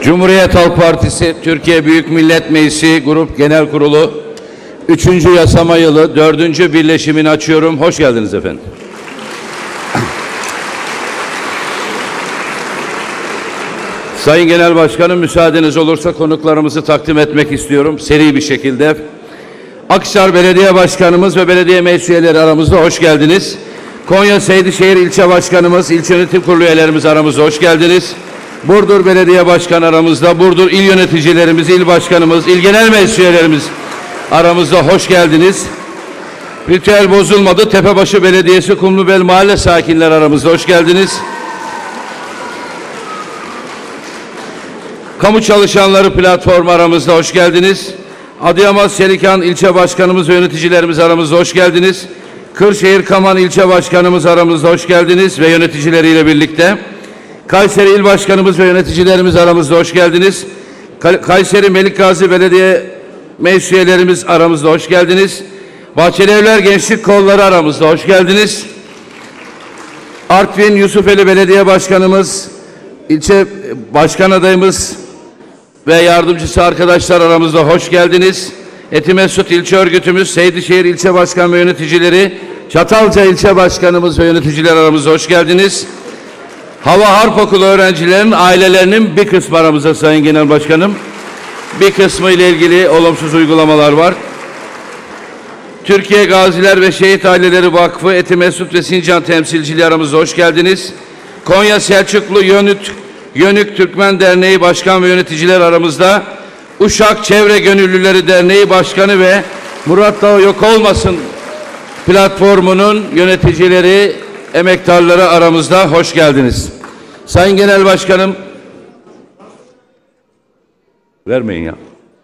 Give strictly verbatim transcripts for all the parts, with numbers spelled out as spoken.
Cumhuriyet Halk Partisi Türkiye Büyük Millet Meclisi Grup Genel Kurulu üçüncü yasama yılı dördüncü birleşimini açıyorum. Hoş geldiniz efendim. Sayın Genel Başkanım, müsaadeniz olursa konuklarımızı takdim etmek istiyorum seri bir şekilde. Akhisar Belediye Başkanımız ve belediye meclis üyeleri aramızda, hoş geldiniz. Konya Seydişehir İlçe Başkanımız, İlçe Yönetim Kurulu üyelerimiz aramızda, hoş geldiniz. Burdur Belediye Başkanı aramızda, Burdur İl Yöneticilerimiz, İl Başkanımız, İl Genel Meclis üyelerimiz aramızda, hoş geldiniz. Ritüel bozulmadı. Tepebaşı Belediyesi Kumlubel Mahalle sakinleri aramızda, hoş geldiniz. Kamu Çalışanları Platformu aramızda, hoş geldiniz. Adıyaman Selikan İlçe Başkanımız ve yöneticilerimiz aramızda, hoş geldiniz. Kırşehir Kaman İlçe Başkanımız aramızda, hoş geldiniz ve yöneticileriyle birlikte. Kayseri İl Başkanımız ve yöneticilerimiz aramızda, hoş geldiniz. Kayseri Melikgazi Belediye Meclis üyelerimiz aramızda, hoş geldiniz. Bahçelievler Gençlik Kolları aramızda, hoş geldiniz. Artvin Yusufeli Belediye Başkanımız, ilçe başkan adayımız ve yardımcısı arkadaşlar aramızda, hoş geldiniz. Etimesut İlçe Örgütümüz, Seydişehir İlçe Başkan ve yöneticileri, Çatalca İlçe Başkanımız ve yöneticiler aramızda, hoş geldiniz. Hava Harp Okulu öğrencilerinin ailelerinin bir kısmı aramızda Sayın Genel Başkanım. Bir kısmı ile ilgili olumsuz uygulamalar var. Türkiye Gaziler ve Şehit Aileleri Vakfı, Etimesut ve Sincan temsilciliği aramızda, hoş geldiniz. Konya Selçuklu Yönük, Yönük Türkmen Derneği Başkan ve yöneticiler aramızda. Uşak Çevre Gönüllüleri Derneği Başkanı ve Murat Dağı Yok Olmasın platformunun yöneticileri, emektarları aramızda, hoş geldiniz. Sayın Genel Başkanım, vermeyin ya.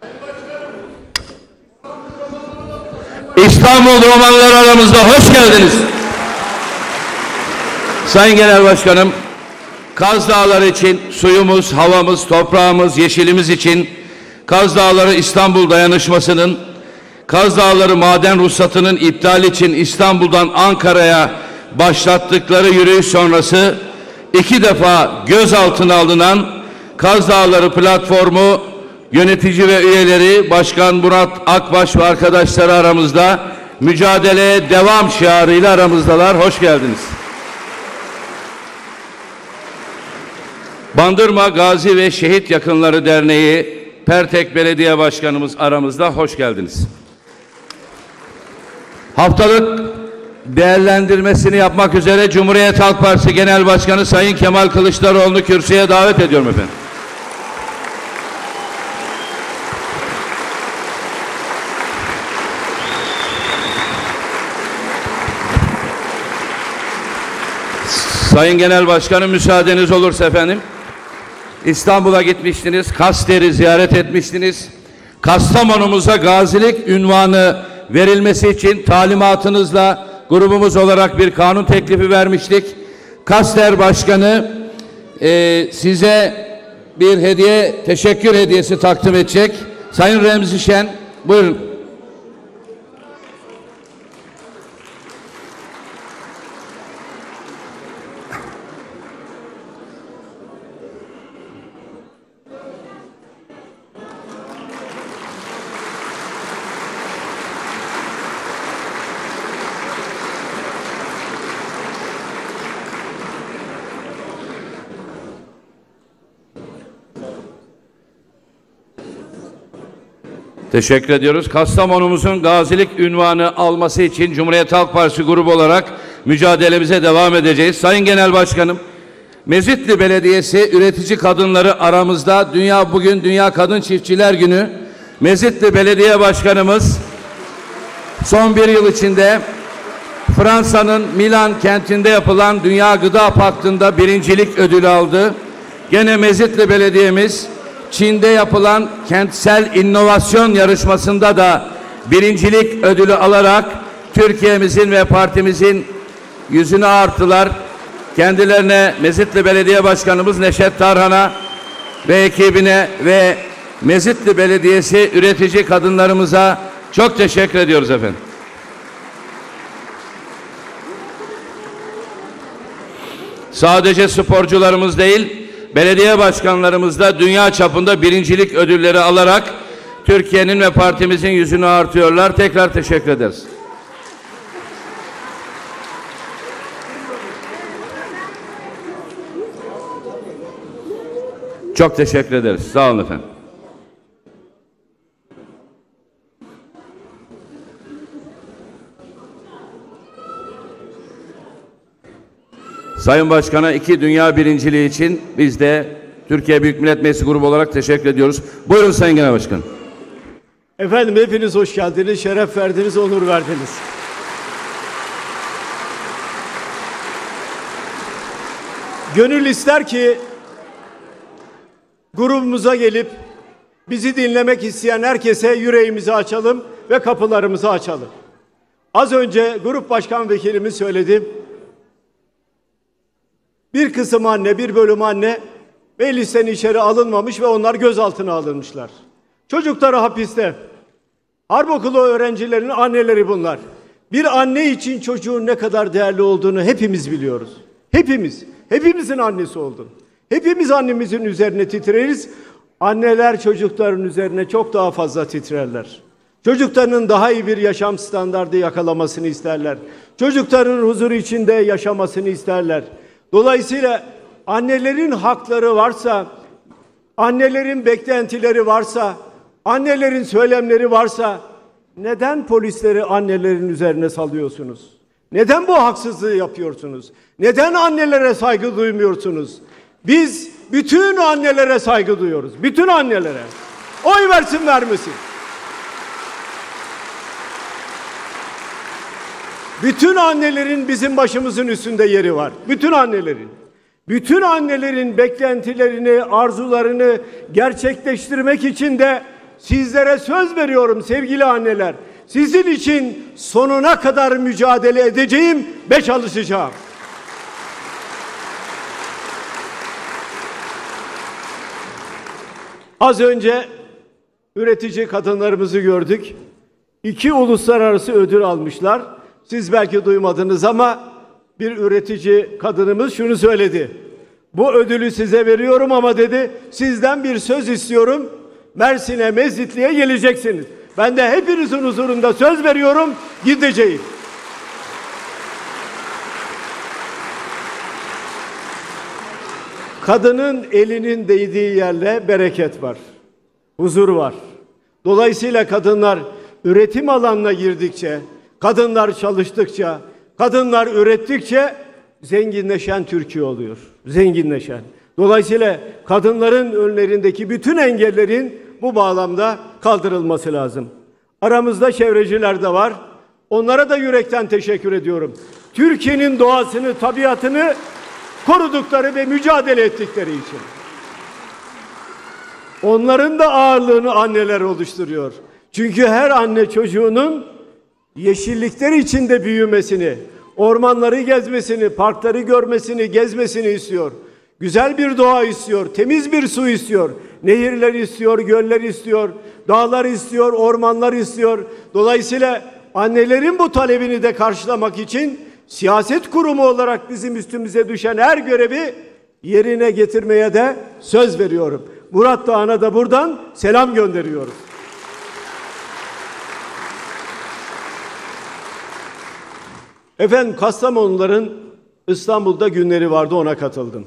İstanbul romanları aramızda, hoş geldiniz. Sayın Genel Başkanım, Kaz Dağları için suyumuz, havamız, toprağımız, yeşilimiz için Kaz Dağları İstanbul Dayanışması'nın Kaz Dağları maden ruhsatının iptali için İstanbul'dan Ankara'ya başlattıkları yürüyüş sonrası iki defa gözaltına alınan Kaz Dağları platformu yönetici ve üyeleri Başkan Murat Akbaş ve arkadaşları aramızda, mücadeleye devam şiarıyla aramızdalar. Hoş geldiniz. Bandırma Gazi ve Şehit Yakınları Derneği Pertek Belediye Başkanımız aramızda, hoş geldiniz. Haftalık değerlendirmesini yapmak üzere Cumhuriyet Halk Partisi Genel Başkanı Sayın Kemal Kılıçdaroğlu'nu kürsüye davet ediyorum efendim. Sayın Genel Başkanım, müsaadeniz olursa efendim, İstanbul'a gitmiştiniz, Kaster'i ziyaret etmiştiniz. Kastamonumuza gazilik ünvanı verilmesi için talimatınızla grubumuz olarak bir kanun teklifi vermiştik. Kaster Başkanı e, size bir hediye, teşekkür hediyesi takdim edecek. Sayın Remzi Şen, buyurun. Teşekkür ediyoruz. Kastamonumuzun gazilik ünvanı alması için Cumhuriyet Halk Partisi grubu olarak mücadelemize devam edeceğiz. Sayın Genel Başkanım, Mezitli Belediyesi üretici kadınları aramızda. Dünya bugün Dünya Kadın Çiftçiler Günü. Mezitli Belediye Başkanımız son bir yıl içinde Fransa'nın Milan kentinde yapılan Dünya Gıda Paktı'nda birincilik ödülü aldı. Gene Mezitli Belediye'miz Çin'de yapılan kentsel inovasyon yarışmasında da birincilik ödülü alarak Türkiye'mizin ve partimizin yüzünü ağarttılar. Kendilerine Mezitli Belediye Başkanımız Neşet Tarhan'a ve ekibine ve Mezitli Belediyesi üretici kadınlarımıza çok teşekkür ediyoruz efendim. Sadece sporcularımız değil, belediye başkanlarımız da dünya çapında birincilik ödülleri alarak Türkiye'nin ve partimizin yüzünü artıyorlar. Tekrar teşekkür ederiz. Çok teşekkür ederiz. Sağ olun efendim. Sayın Başkan'a iki dünya birinciliği için biz de Türkiye Büyük Millet Meclisi grubu olarak teşekkür ediyoruz. Buyurun Sayın Genel Başkan. Efendim hepiniz hoş geldiniz, şeref verdiniz, onur verdiniz. Gönül ister ki grubumuza gelip bizi dinlemek isteyen herkese yüreğimizi açalım ve kapılarımızı açalım. Az önce grup başkan vekilimiz söyledi. Bir kısım anne, bir bölüm anne meclisten içeri alınmamış ve onlar gözaltına alınmışlar. Çocukları hapiste. Harp okulu öğrencilerinin anneleri bunlar. Bir anne için çocuğun ne kadar değerli olduğunu hepimiz biliyoruz. Hepimiz. Hepimizin annesi oldun. Hepimiz annemizin üzerine titreriz. Anneler çocukların üzerine çok daha fazla titrerler. Çocuklarının daha iyi bir yaşam standardı yakalamasını isterler. Çocukların huzuru içinde yaşamasını isterler. Dolayısıyla annelerin hakları varsa, annelerin beklentileri varsa, annelerin söylemleri varsa neden polisleri annelerin üzerine salıyorsunuz? Neden bu haksızlığı yapıyorsunuz? Neden annelere saygı duymuyorsunuz? Biz bütün annelere saygı duyuyoruz. Bütün annelere. Oy versin vermesin. Bütün annelerin bizim başımızın üstünde yeri var. Bütün annelerin. Bütün annelerin beklentilerini, arzularını gerçekleştirmek için de sizlere söz veriyorum sevgili anneler. Sizin için sonuna kadar mücadele edeceğim ve çalışacağım. Az önce üretici kadınlarımızı gördük. İki uluslararası ödül almışlar. Siz belki duymadınız ama bir üretici kadınımız şunu söyledi. Bu ödülü size veriyorum ama dedi, sizden bir söz istiyorum. Mersin'e, Mezitli'ye geleceksiniz. Ben de hepinizin huzurunda söz veriyorum, gideceğim. Kadının elinin değdiği yerle bereket var. Huzur var. Dolayısıyla kadınlar üretim alanına girdikçe, kadınlar çalıştıkça, kadınlar ürettikçe zenginleşen Türkiye oluyor. Zenginleşen. Dolayısıyla kadınların önlerindeki bütün engellerin bu bağlamda kaldırılması lazım. Aramızda çevreciler de var. Onlara da yürekten teşekkür ediyorum. Türkiye'nin doğasını, tabiatını korudukları ve mücadele ettikleri için. Onların da ağırlığını anneler oluşturuyor. Çünkü her anne çocuğunun yeşillikler içinde büyümesini, ormanları gezmesini, parkları görmesini, gezmesini istiyor. Güzel bir doğa istiyor, temiz bir su istiyor, nehirler istiyor, göller istiyor, dağlar istiyor, ormanlar istiyor. Dolayısıyla annelerin bu talebini de karşılamak için siyaset kurumu olarak bizim üstümüze düşen her görevi yerine getirmeye de söz veriyorum. Murat Dağı'na da buradan selam gönderiyoruz. Efendim Kastamonuların İstanbul'da günleri vardı, ona katıldım.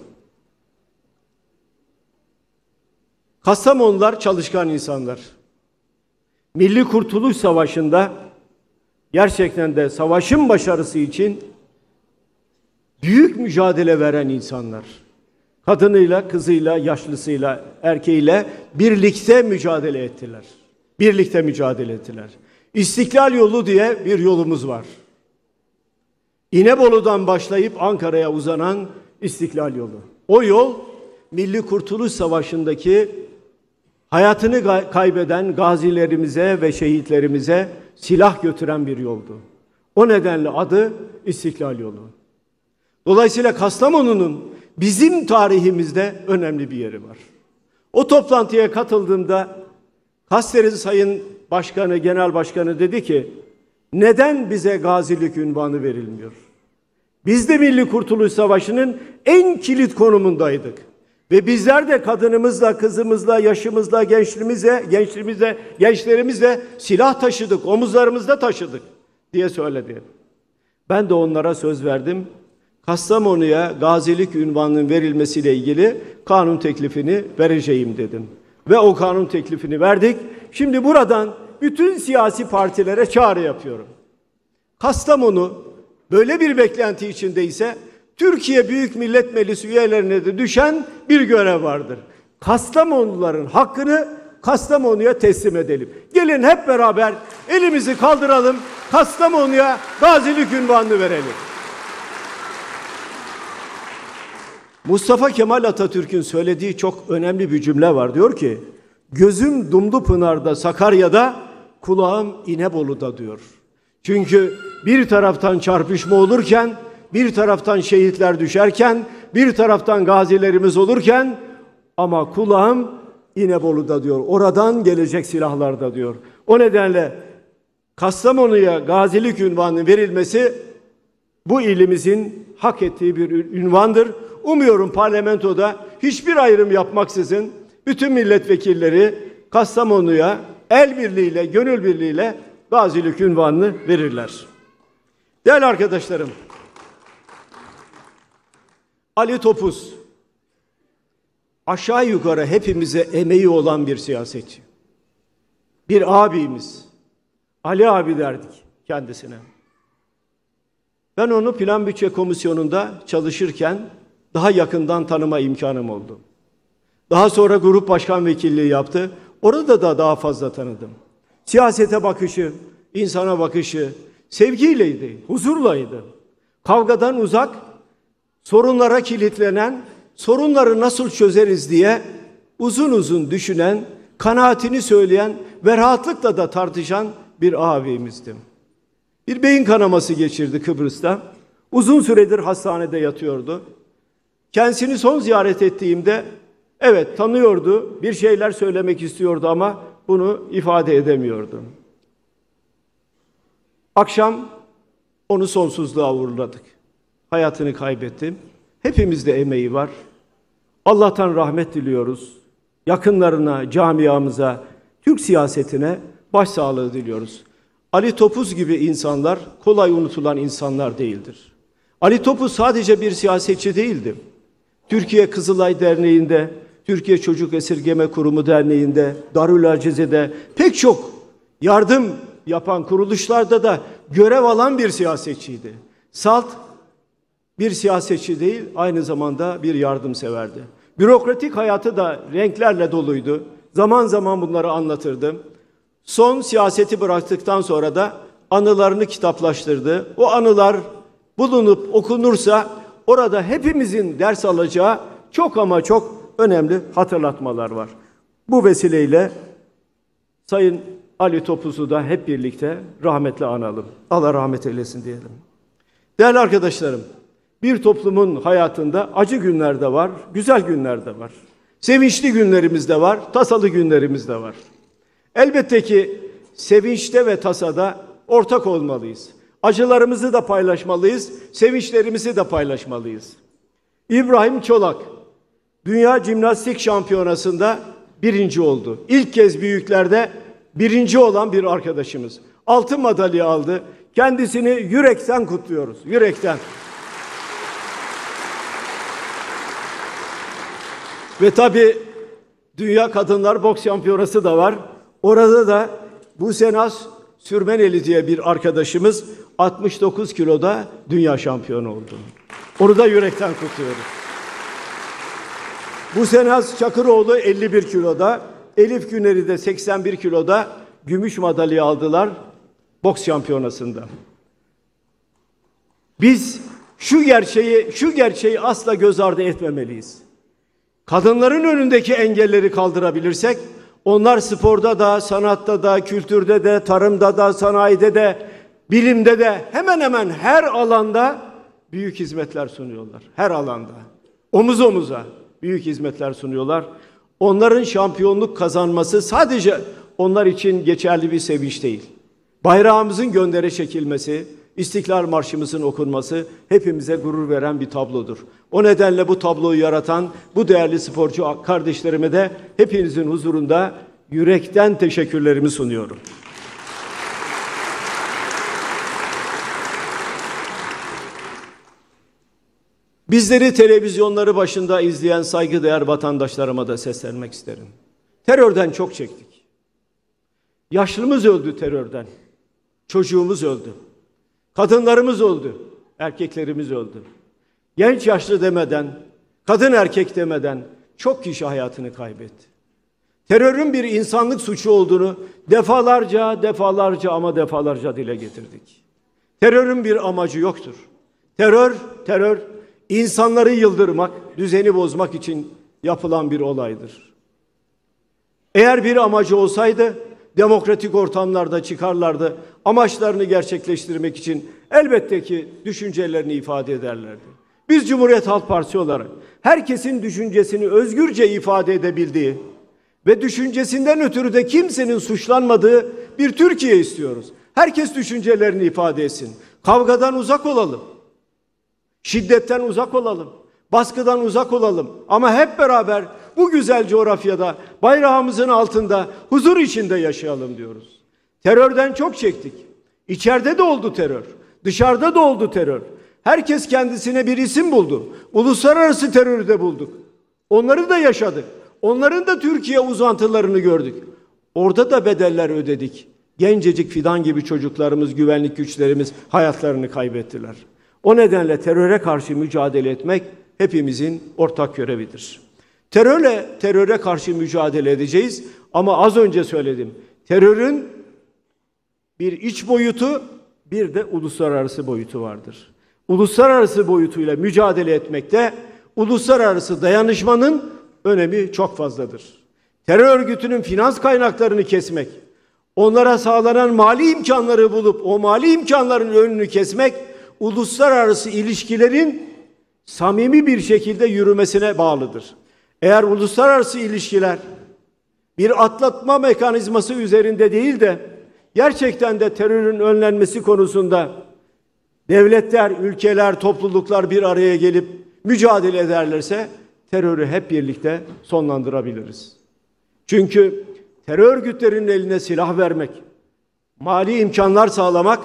Kastamonular çalışkan insanlar. Milli Kurtuluş Savaşı'nda gerçekten de savaşın başarısı için büyük mücadele veren insanlar. Kadınıyla, kızıyla, yaşlısıyla, erkeğiyle birlikte mücadele ettiler. Birlikte mücadele ettiler. İstiklal yolu diye bir yolumuz var. İnebolu'dan başlayıp Ankara'ya uzanan İstiklal yolu. O yol Milli Kurtuluş Savaşı'ndaki hayatını kaybeden gazilerimize ve şehitlerimize silah götüren bir yoldu. O nedenle adı İstiklal yolu. Dolayısıyla Kastamonu'nun bizim tarihimizde önemli bir yeri var. O toplantıya katıldığımda Kaste'nin Sayın Başkanı, Genel Başkanı dedi ki, neden bize gazilik unvanı verilmiyor? Biz de Milli Kurtuluş Savaşı'nın en kilit konumundaydık. Ve bizler de kadınımızla, kızımızla, yaşımızla, gençliğimizle, gençliğimizle, gençlerimizle silah taşıdık, omuzlarımızda taşıdık diye söyledi. Ben de onlara söz verdim. Kastamonu'ya gazilik unvanının verilmesiyle ilgili kanun teklifini vereceğim dedim. Ve o kanun teklifini verdik. Şimdi buradan bütün siyasi partilere çağrı yapıyorum. Kastamonu böyle bir beklenti içindeyse Türkiye Büyük Millet Meclisi üyelerine de düşen bir görev vardır. Kastamonuların hakkını Kastamonu'ya teslim edelim. Gelin hep beraber elimizi kaldıralım, Kastamonu'ya gazilik unvanını verelim. Mustafa Kemal Atatürk'ün söylediği çok önemli bir cümle var. Diyor ki, gözüm Dumlupınar'da, Sakarya'da, kulağım İnebolu'da diyor. Çünkü bir taraftan çarpışma olurken, bir taraftan şehitler düşerken, bir taraftan gazilerimiz olurken ama kulağım İnebolu'da diyor. Oradan gelecek silahlarda diyor. O nedenle Kastamonu'ya gazilik unvanının verilmesi bu ilimizin hak ettiği bir ünvandır. Umuyorum parlamentoda hiçbir ayrım yapmaksızın bütün milletvekilleri Kastamonu'ya el birliğiyle, gönül birliğiyle gazilik unvanını verirler. Değerli arkadaşlarım, Ali Topuz aşağı yukarı hepimize emeği olan bir siyasetçi. Bir abimiz. Ali abi derdik kendisine. Ben onu Plan Bütçe Komisyonu'nda çalışırken daha yakından tanıma imkanım oldu. Daha sonra grup başkan vekilliği yaptı. Orada da daha fazla tanıdım. Siyasete bakışı, insana bakışı sevgiyleydi, huzurlaydı. Kavgadan uzak, sorunlara kilitlenen, sorunları nasıl çözeriz diye uzun uzun düşünen, kanaatini söyleyen ve rahatlıkla da tartışan bir abimizdi. Bir beyin kanaması geçirdi Kıbrıs'ta. Uzun süredir hastanede yatıyordu. Kendisini son ziyaret ettiğimde evet tanıyordu, bir şeyler söylemek istiyordu ama bunu ifade edemiyordu. Akşam onu sonsuzluğa uğurladık. Hayatını kaybetti. Hepimizde emeği var. Allah'tan rahmet diliyoruz. Yakınlarına, camiamıza, Türk siyasetine başsağlığı diliyoruz. Ali Topuz gibi insanlar kolay unutulan insanlar değildir. Ali Topuz sadece bir siyasetçi değildi. Türkiye Kızılay Derneği'nde, Türkiye Çocuk Esirgeme Kurumu Derneği'nde, Darülacize'de pek çok yardım yapan kuruluşlarda da görev alan bir siyasetçiydi. Salt bir siyasetçi değil, aynı zamanda bir yardımseverdi. Bürokratik hayatı da renklerle doluydu. Zaman zaman bunları anlatırdı. Son siyaseti bıraktıktan sonra da anılarını kitaplaştırdı. O anılar bulunup okunursa orada hepimizin ders alacağı çok ama çok önemli hatırlatmalar var. Bu vesileyle Sayın Ali Topuz'u da hep birlikte rahmetle analım. Allah rahmet eylesin diyelim. Değerli arkadaşlarım, bir toplumun hayatında acı günler de var, güzel günler de var. Sevinçli günlerimiz de var, tasalı günlerimiz de var. Elbette ki sevinçte ve tasada ortak olmalıyız. Acılarımızı da paylaşmalıyız, sevinçlerimizi de paylaşmalıyız. İbrahim Çolak, Dünya Jimnastik Şampiyonası'nda birinci oldu. İlk kez büyüklerde birinci olan bir arkadaşımız. Altın madalya aldı. Kendisini yürekten kutluyoruz, yürekten. Ve tabii Dünya Kadınlar Boks Şampiyonası da var. Orada da Busenas Sürmeneli diye bir arkadaşımız altmış dokuz kiloda dünya şampiyonu oldu. Onu da yürekten kutluyoruz. Busenas Çakıroğlu elli bir kiloda, Elif Güneri de seksen bir kiloda gümüş madalya aldılar boks şampiyonasında. Biz şu gerçeği, şu gerçeği asla göz ardı etmemeliyiz. Kadınların önündeki engelleri kaldırabilirsek, onlar sporda da, sanatta da, kültürde de, tarımda da, sanayide de, bilimde de hemen hemen her alanda büyük hizmetler sunuyorlar. Her alanda. Omuz omuza büyük hizmetler sunuyorlar. Onların şampiyonluk kazanması sadece onlar için geçerli bir sevinç değil. Bayrağımızın göndere çekilmesi, İstiklal Marşımızın okunması hepimize gurur veren bir tablodur. O nedenle bu tabloyu yaratan bu değerli sporcu kardeşlerime de hepinizin huzurunda yürekten teşekkürlerimi sunuyorum. Bizleri televizyonları başında izleyen saygıdeğer vatandaşlarıma da seslenmek isterim. Terörden çok çektik. Yaşlımız öldü terörden. Çocuğumuz öldü. Kadınlarımız öldü. Erkeklerimiz öldü. Genç yaşlı demeden, kadın erkek demeden çok kişi hayatını kaybetti. Terörün bir insanlık suçu olduğunu defalarca, defalarca ama defalarca dile getirdik. Terörün bir amacı yoktur. Terör, terör insanları yıldırmak, düzeni bozmak için yapılan bir olaydır. Eğer bir amacı olsaydı demokratik ortamlarda çıkarlardı, amaçlarını gerçekleştirmek için elbette ki düşüncelerini ifade ederlerdi. Biz Cumhuriyet Halk Partisi olarak herkesin düşüncesini özgürce ifade edebildiği ve düşüncesinden ötürü de kimsenin suçlanmadığı bir Türkiye istiyoruz. Herkes düşüncelerini ifade etsin. Kavgadan uzak olalım. Şiddetten uzak olalım. Baskıdan uzak olalım. Ama hep beraber bu güzel coğrafyada bayrağımızın altında huzur içinde yaşayalım diyoruz. Terörden çok çektik. İçeride de oldu terör. Dışarıda da oldu terör. Herkes kendisine bir isim buldu. Uluslararası terörü de bulduk. Onları da yaşadık. Onların da Türkiye uzantılarını gördük. Orada da bedeller ödedik. Gencecik fidan gibi çocuklarımız, güvenlik güçlerimiz hayatlarını kaybettiler. O nedenle teröre karşı mücadele etmek hepimizin ortak görevidir. Terörle, teröre karşı mücadele edeceğiz ama az önce söyledim. Terörün bir iç boyutu, bir de uluslararası boyutu vardır. Uluslararası boyutuyla mücadele etmekte uluslararası dayanışmanın önemi çok fazladır. Terör örgütünün finans kaynaklarını kesmek, onlara sağlanan mali imkanları bulup o mali imkanların önünü kesmek, uluslararası ilişkilerin samimi bir şekilde yürümesine bağlıdır. Eğer uluslararası ilişkiler bir atlatma mekanizması üzerinde değil de gerçekten de terörün önlenmesi konusunda devletler, ülkeler, topluluklar bir araya gelip mücadele ederlerse terörü hep birlikte sonlandırabiliriz. Çünkü terör örgütlerinin eline silah vermek, mali imkanlar sağlamak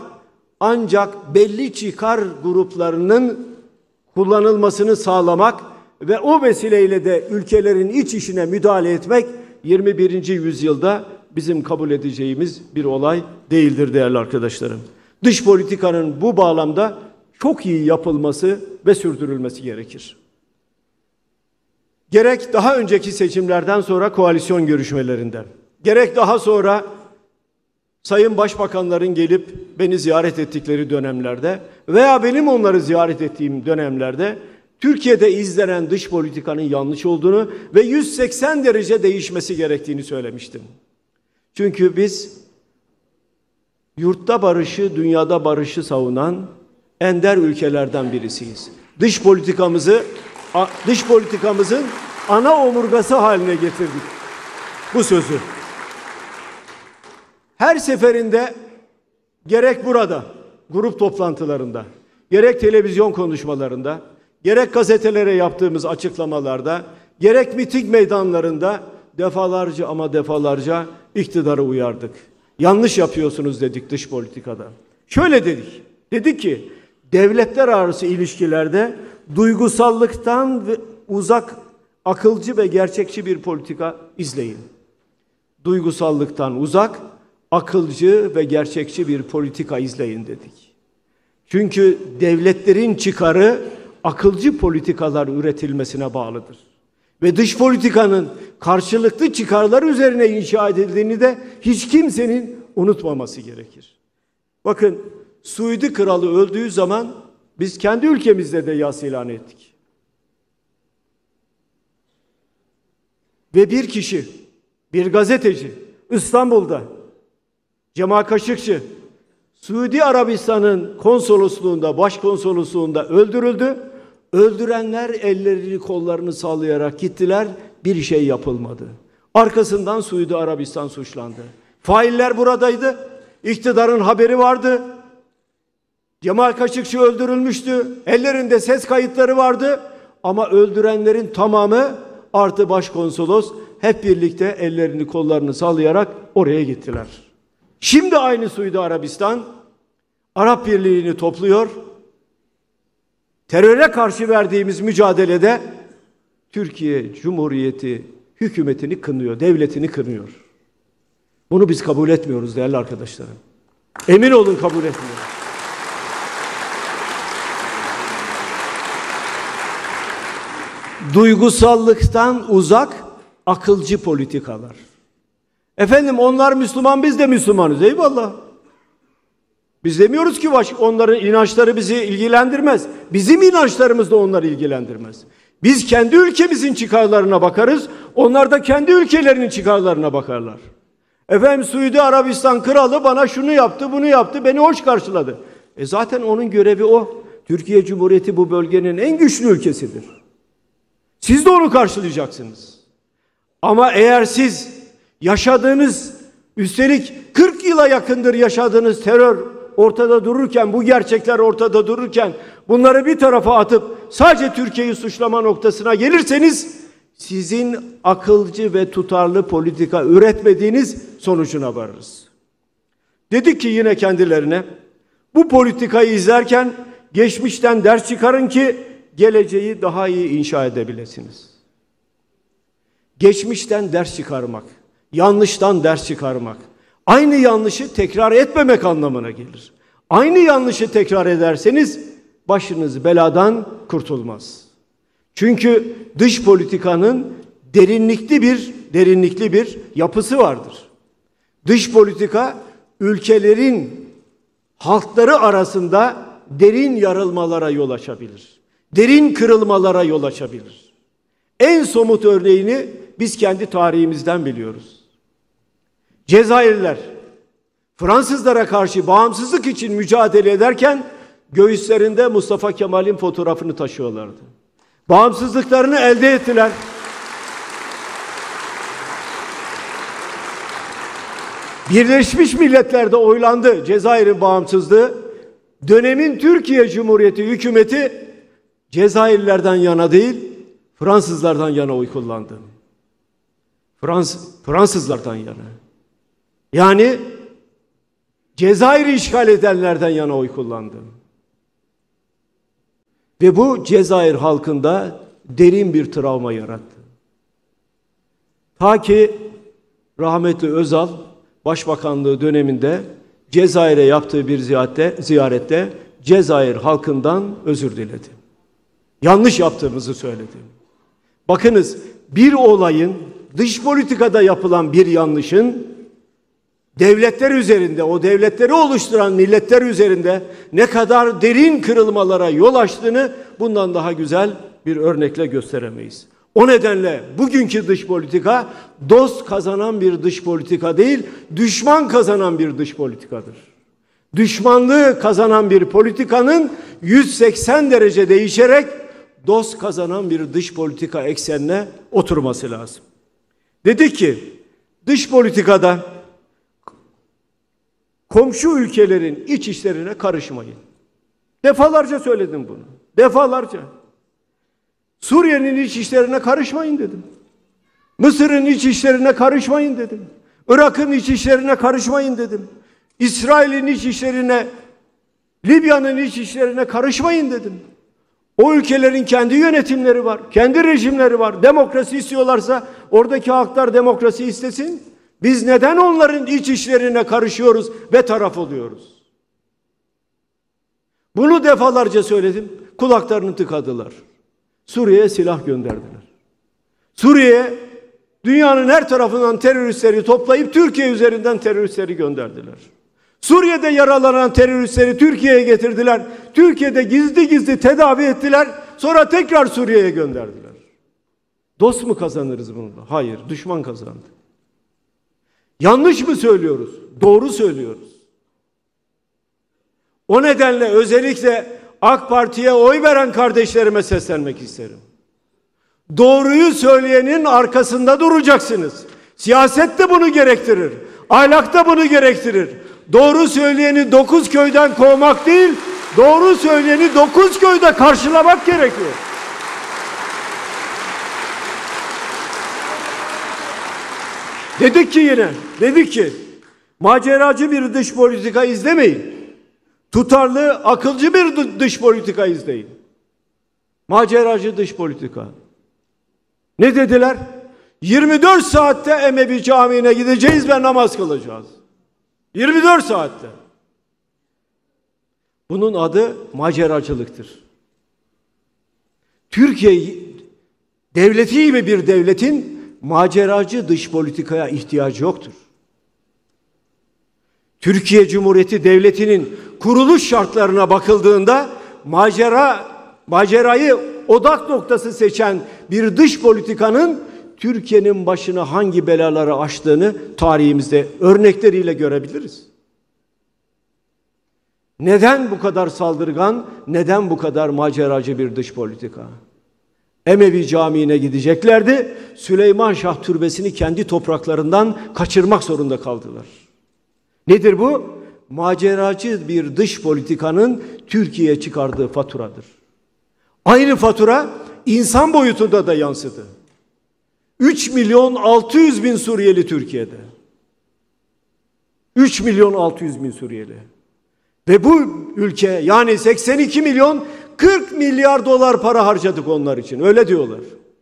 ancak belli çıkar gruplarının kullanılmasını sağlamak ve o vesileyle de ülkelerin iç işine müdahale etmek yirmi birinci yüzyılda bizim kabul edeceğimiz bir olay değildir değerli arkadaşlarım. Dış politikanın bu bağlamda çok iyi yapılması ve sürdürülmesi gerekir. Gerek daha önceki seçimlerden sonra koalisyon görüşmelerinden, gerek daha sonra sayın başbakanların gelip beni ziyaret ettikleri dönemlerde veya benim onları ziyaret ettiğim dönemlerde Türkiye'de izlenen dış politikanın yanlış olduğunu ve yüz seksen derece değişmesi gerektiğini söylemiştim. Çünkü biz yurtta barışı, dünyada barışı savunan ender ülkelerden birisiyiz. Dış politikamızı, dış politikamızın ana omurgası haline getirdik bu sözü. Her seferinde gerek burada, grup toplantılarında, gerek televizyon konuşmalarında, gerek gazetelere yaptığımız açıklamalarda, gerek miting meydanlarında defalarca ama defalarca iktidarı uyardık. Yanlış yapıyorsunuz dedik dış politikada. Şöyle dedik, dedik ki devletler arası ilişkilerde duygusallıktan ve uzak, akılcı ve gerçekçi bir politika izleyin. Duygusallıktan uzak, akılcı ve gerçekçi bir politika izleyin dedik. Çünkü devletlerin çıkarı akılcı politikalar üretilmesine bağlıdır. Ve dış politikanın karşılıklı çıkarlar üzerine inşa edildiğini de hiç kimsenin unutmaması gerekir. Bakın, Suudi Kralı öldüğü zaman biz kendi ülkemizde de yas ilan ettik. Ve bir kişi, bir gazeteci İstanbul'da, Cemal Kaşıkçı, Suudi Arabistan'ın konsolosluğunda, başkonsolosluğunda öldürüldü. Öldürenler ellerini kollarını sallayarak gittiler, bir şey yapılmadı. Arkasından Suudi Arabistan suçlandı. Failler buradaydı, iktidarın haberi vardı. Cemal Kaşıkçı öldürülmüştü. Ellerinde ses kayıtları vardı. Ama öldürenlerin tamamı artı başkonsolos hep birlikte ellerini kollarını sallayarak oraya gittiler. Şimdi aynı Suudi Arabistan Arap Birliği'ni topluyor. Teröre karşı verdiğimiz mücadelede Türkiye Cumhuriyeti hükümetini kınıyor, devletini kınıyor. Bunu biz kabul etmiyoruz değerli arkadaşlarım. Emin olun kabul etmiyoruz. Duygusallıktan uzak, akılcı politikalar. Efendim onlar Müslüman, biz de Müslümanız. Eyvallah. Biz demiyoruz ki baş, onların inançları bizi ilgilendirmez. Bizim inançlarımız da onları ilgilendirmez. Biz kendi ülkemizin çıkarlarına bakarız. Onlar da kendi ülkelerinin çıkarlarına bakarlar. Efendim Suudi Arabistan kralı bana şunu yaptı, bunu yaptı, beni hoş karşıladı. E zaten onun görevi o. Türkiye Cumhuriyeti bu bölgenin en güçlü ülkesidir. Siz de onu karşılayacaksınız. Ama eğer siz yaşadığınız, üstelik kırk yıla yakındır yaşadığınız terör ortada dururken, bu gerçekler ortada dururken bunları bir tarafa atıp sadece Türkiye'yi suçlama noktasına gelirseniz sizin akılcı ve tutarlı politika üretmediğiniz sonucuna varırız. Dedik ki yine kendilerine, bu politikayı izlerken geçmişten ders çıkarın ki geleceği daha iyi inşa edebilirsiniz. Geçmişten ders çıkarmak, yanlıştan ders çıkarmak, aynı yanlışı tekrar etmemek anlamına gelir. Aynı yanlışı tekrar ederseniz başınız beladan kurtulmaz. Çünkü dış politikanın derinlikli bir derinlikli bir yapısı vardır. Dış politika ülkelerin halkları arasında derin yarılmalara yol açabilir. Derin kırılmalara yol açabilir. En somut örneğini biz kendi tarihimizden biliyoruz. Cezayirliler Fransızlara karşı bağımsızlık için mücadele ederken göğüslerinde Mustafa Kemal'in fotoğrafını taşıyorlardı. Bağımsızlıklarını elde ettiler. Birleşmiş Milletler'de oylandı Cezayir'in bağımsızlığı. Dönemin Türkiye Cumhuriyeti hükümeti Cezayirlilerden yana değil, Fransızlardan yana oy kullandı. Frans Fransızlardan yana. Yani Cezayir'i işgal edenlerden yana oy kullandı. Ve bu Cezayir halkında derin bir travma yarattı. Ta ki rahmetli Özal Başbakanlığı döneminde Cezayir'e yaptığı bir ziyarette, ziyarette Cezayir halkından özür diledi. Yanlış yaptığımızı söyledi. Bakınız, bir olayın, dış politikada yapılan bir yanlışın devletler üzerinde, o devletleri oluşturan milletler üzerinde ne kadar derin kırılmalara yol açtığını bundan daha güzel bir örnekle gösteremeyiz. O nedenle bugünkü dış politika dost kazanan bir dış politika değil, düşman kazanan bir dış politikadır. Düşmanlığı kazanan bir politikanın yüz seksen derece değişerek dost kazanan bir dış politika eksenine oturması lazım. Dedik ki dış politikada komşu ülkelerin iç işlerine karışmayın. Defalarca söyledim bunu. Defalarca. Suriye'nin iç işlerine karışmayın dedim. Mısır'ın iç işlerine karışmayın dedim. Irak'ın iç işlerine karışmayın dedim. İsrail'in iç işlerine, Libya'nın iç işlerine karışmayın dedim. O ülkelerin kendi yönetimleri var, kendi rejimleri var. Demokrasi istiyorlarsa oradaki halklar demokrasi istesin. Biz neden onların iç işlerine karışıyoruz ve taraf oluyoruz? Bunu defalarca söyledim. Kulaklarını tıkadılar. Suriye'ye silah gönderdiler. Suriye'ye dünyanın her tarafından teröristleri toplayıp Türkiye üzerinden teröristleri gönderdiler. Suriye'de yaralanan teröristleri Türkiye'ye getirdiler. Türkiye'de gizli gizli tedavi ettiler. Sonra tekrar Suriye'ye gönderdiler. Dost mu kazanırız bununla? Hayır, düşman kazandı. Yanlış mı söylüyoruz? Doğru söylüyoruz. O nedenle özellikle AK Parti'ye oy veren kardeşlerime seslenmek isterim. Doğruyu söyleyenin arkasında duracaksınız. Siyaset de bunu gerektirir. Ahlak da bunu gerektirir. Doğru söyleyeni dokuz köyden kovmak değil, doğru söyleyeni dokuz köyde karşılamak gerekiyor. Dedik ki yine, dedik ki maceracı bir dış politika izlemeyin. Tutarlı, akılcı bir dış politika izleyin. Maceracı dış politika. Ne dediler? yirmi dört saatte Emevi Camii'ne gideceğiz ve namaz kılacağız. yirmi dört saatte. Bunun adı maceracılıktır. Türkiye devleti gibi bir devletin maceracı dış politikaya ihtiyacı yoktur. Türkiye Cumhuriyeti Devleti'nin kuruluş şartlarına bakıldığında macera, macerayı odak noktası seçen bir dış politikanın Türkiye'nin başına hangi belaları açtığını tarihimizde örnekleriyle görebiliriz. Neden bu kadar saldırgan, neden bu kadar maceracı bir dış politika? Emevi Camii'ne gideceklerdi, Süleyman Şah Türbesi'ni kendi topraklarından kaçırmak zorunda kaldılar. Nedir bu? Maceracı bir dış politikanın Türkiye'ye çıkardığı faturadır. Aynı fatura insan boyutunda da yansıdı. üç milyon altı yüz bin Suriyeli Türkiye'de. üç milyon altı yüz bin Suriyeli. Ve bu ülke yani seksen iki milyon kırk milyar dolar para harcadık onlar için. Öyle diyorlar.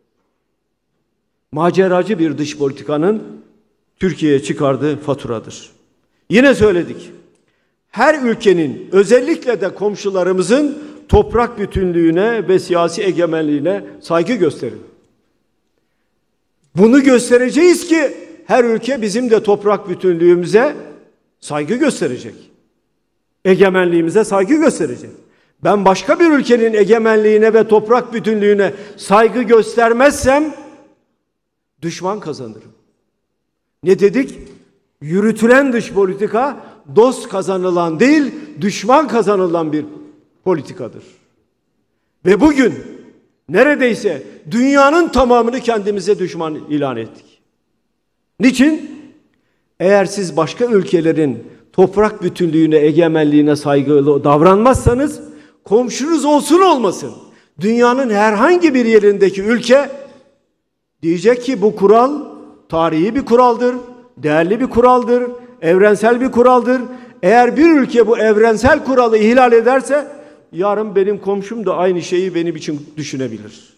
Maceracı bir dış politikanın Türkiye'ye çıkardığı faturadır. Yine söyledik. Her ülkenin özellikle de komşularımızın toprak bütünlüğüne ve siyasi egemenliğine saygı gösterin. Bunu göstereceğiz ki her ülke bizim de toprak bütünlüğümüze saygı gösterecek. Egemenliğimize saygı gösterecek. Ben başka bir ülkenin egemenliğine ve toprak bütünlüğüne saygı göstermezsem düşman kazanırım. Ne dedik? Yürütülen dış politika dost kazanılan değil, düşman kazanılan bir politikadır. Ve bugün neredeyse dünyanın tamamını kendimize düşman ilan ettik. Niçin? Eğer siz başka ülkelerin toprak bütünlüğüne, egemenliğine saygılı davranmazsanız, komşunuz olsun olmasın, dünyanın herhangi bir yerindeki ülke diyecek ki bu kural tarihi bir kuraldır, değerli bir kuraldır, evrensel bir kuraldır. Eğer bir ülke bu evrensel kuralı ihlal ederse, yarın benim komşum da aynı şeyi benim için düşünebilir.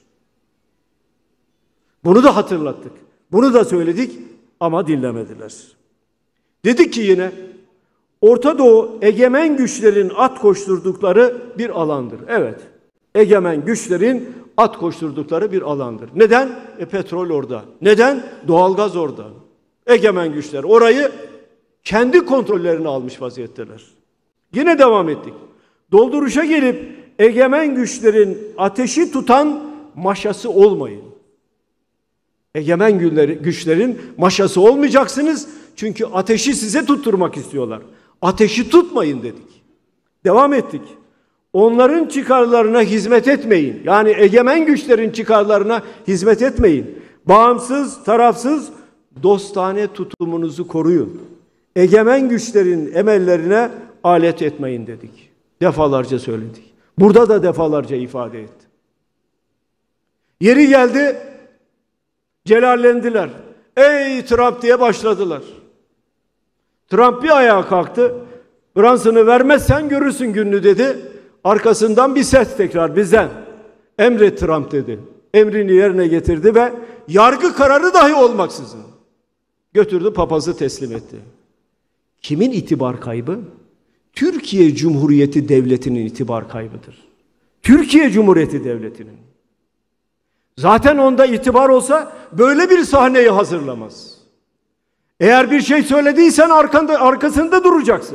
Bunu da hatırlattık. Bunu da söyledik ama dinlemediler. Dedik ki yine Orta Doğu egemen güçlerin at koşturdukları bir alandır. Evet. Egemen güçlerin at koşturdukları bir alandır. Neden? E petrol orada. Neden? Doğalgaz orada. Egemen güçler orayı kendi kontrollerine almış vaziyetteler. Yine devam ettik. Dolduruşa gelip egemen güçlerin ateşi tutan maşası olmayın. Egemen güçlerin maşası olmayacaksınız. Çünkü ateşi size tutturmak istiyorlar. Ateşi tutmayın dedik. Devam ettik. Onların çıkarlarına hizmet etmeyin. Yani egemen güçlerin çıkarlarına hizmet etmeyin. Bağımsız, tarafsız, dostane tutumunuzu koruyun. Egemen güçlerin emellerine alet etmeyin dedik. Defalarca söyledik. Burada da defalarca ifade etti. Yeri geldi, celallendiler. Ey Trump diye başladılar. Trump bir ayağa kalktı. Fransa'nı vermezsen görürsün gününü dedi. Arkasından bir ses tekrar bizden. Emret Trump dedi. Emrini yerine getirdi ve yargı kararı dahi olmaksızın götürdü, papazı teslim etti. Kimin itibar kaybı? Türkiye Cumhuriyeti Devleti'nin itibar kaybıdır. Türkiye Cumhuriyeti Devleti'nin. Zaten onda itibar olsa böyle bir sahneyi hazırlamaz. Eğer bir şey söylediysen arkanda, arkasında duracaksın.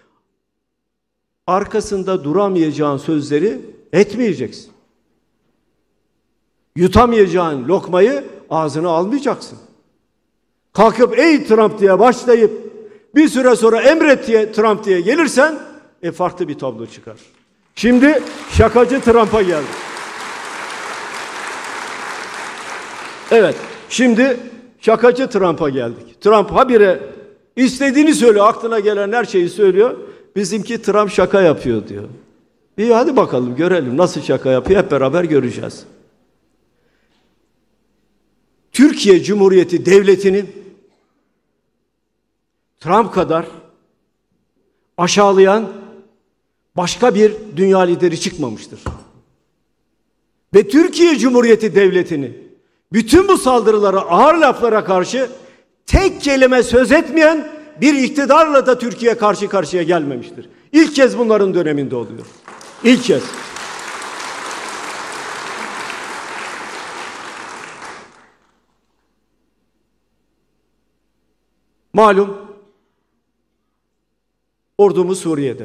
Arkasında duramayacağın sözleri etmeyeceksin. Yutamayacağın lokmayı ağzına almayacaksın. Kalkıp ey Trump diye başlayıp bir süre sonra emret diye Trump diye gelirsen e, farklı bir tablo çıkar. Şimdi şakacı Trump'a geldi. Evet, şimdi şakacı Trump'a geldik. Trump habire istediğini söylüyor, aklına gelen her şeyi söylüyor. Bizimki Trump şaka yapıyor diyor. İyi, hadi bakalım görelim nasıl şaka yapıyor, hep beraber göreceğiz. Türkiye Cumhuriyeti Devleti'ni Trump kadar aşağılayan başka bir dünya lideri çıkmamıştır. Ve Türkiye Cumhuriyeti Devleti'ni bütün bu saldırılara, ağır laflara karşı tek kelime söz etmeyen bir iktidarla da Türkiye karşı karşıya gelmemiştir. İlk kez bunların döneminde oluyor. İlk kez. Malum ordumuz Suriye'de.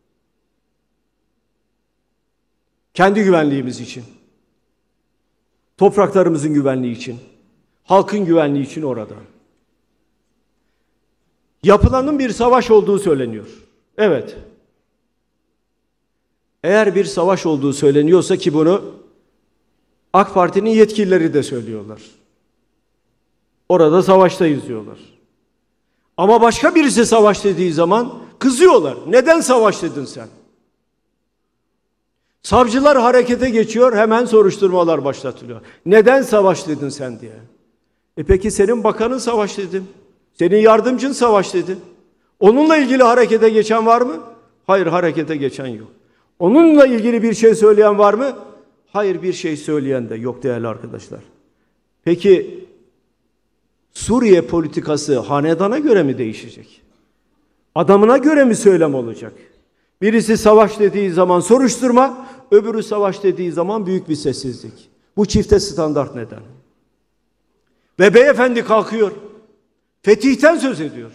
Kendi güvenliğimiz için, topraklarımızın güvenliği için, halkın güvenliği için orada. Yapılanın bir savaş olduğu söyleniyor. Evet. Eğer bir savaş olduğu söyleniyorsa, ki bunu AK Parti'nin yetkilileri de söylüyorlar. Orada savaştayız diyorlar. Ama başka birisi savaş dediği zaman kızıyorlar. Neden savaş dedin sen? Savcılar harekete geçiyor, hemen soruşturmalar başlatılıyor. Neden savaş dedin sen diye. E peki senin bakanın savaş dedi. Senin yardımcın savaş dedi. Onunla ilgili harekete geçen var mı? Hayır, harekete geçen yok. Onunla ilgili bir şey söyleyen var mı? Hayır, bir şey söyleyen de yok değerli arkadaşlar. Peki Suriye politikası hanedana göre mi değişecek? Adamına göre mi söylem olacak? Birisi savaş dediği zaman soruşturma, öbürü savaş dediği zaman büyük bir sessizlik. Bu çifte standart neden? Ve beyefendi kalkıyor, fetihten söz ediyor.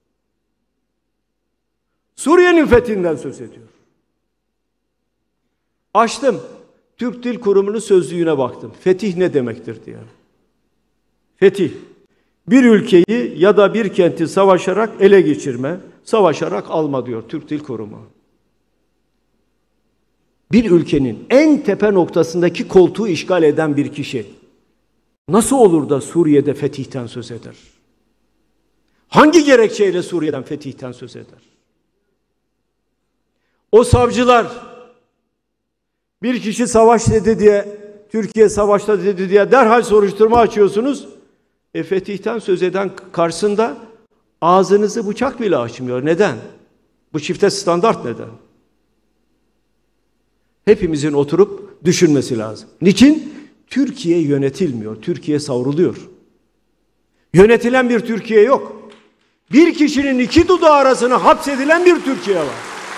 Suriye'nin fethinden söz ediyor. Açtım, Türk Dil Kurumu'nun sözlüğüne baktım. Fetih ne demektir diye. Fetih, bir ülkeyi ya da bir kenti savaşarak ele geçirme, savaşarak alma diyor Türk Dil Kurumu. Bir ülkenin en tepe noktasındaki koltuğu işgal eden bir kişi nasıl olur da Suriye'de fetihten söz eder? Hangi gerekçeyle Suriye'den fetihten söz eder? O savcılar bir kişi savaş dedi diye, Türkiye savaşta dedi diye derhal soruşturma açıyorsunuz. E fetihten söz eden karşısında ağzınızı bıçak bile açmıyor. Neden? Bu çifte standart neden? Hepimizin oturup düşünmesi lazım. Niçin? Türkiye yönetilmiyor. Türkiye savruluyor. Yönetilen bir Türkiye yok. Bir kişinin iki dudağı arasına hapsedilen bir Türkiye var.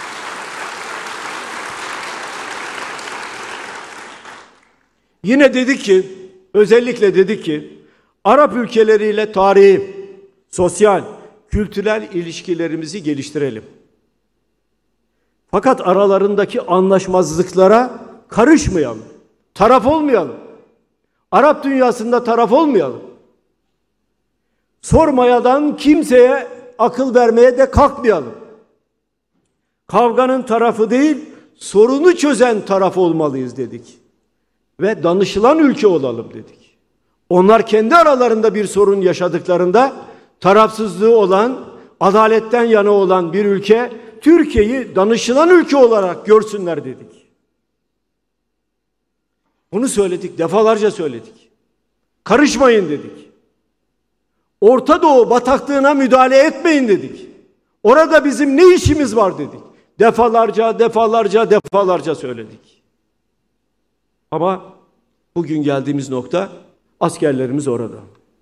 Yine dedik ki, özellikle dedik ki, Arap ülkeleriyle tarihi, sosyal, kültürel ilişkilerimizi geliştirelim. Fakat aralarındaki anlaşmazlıklara karışmayalım. Taraf olmayalım. Arap dünyasında taraf olmayalım. Sormayadan kimseye akıl vermeye de kalkmayalım. Kavganın tarafı değil, sorunu çözen taraf olmalıyız dedik. Ve danışılan ülke olalım dedik. Onlar kendi aralarında bir sorun yaşadıklarında tarafsızlığı olan, adaletten yana olan bir ülke, Türkiye'yi danışılan ülke olarak görsünler dedik. Bunu söyledik, defalarca söyledik. Karışmayın dedik. Orta Doğu bataklığına müdahale etmeyin dedik. Orada bizim ne işimiz var dedik. Defalarca, defalarca, defalarca söyledik. Ama bugün geldiğimiz nokta, askerlerimiz orada.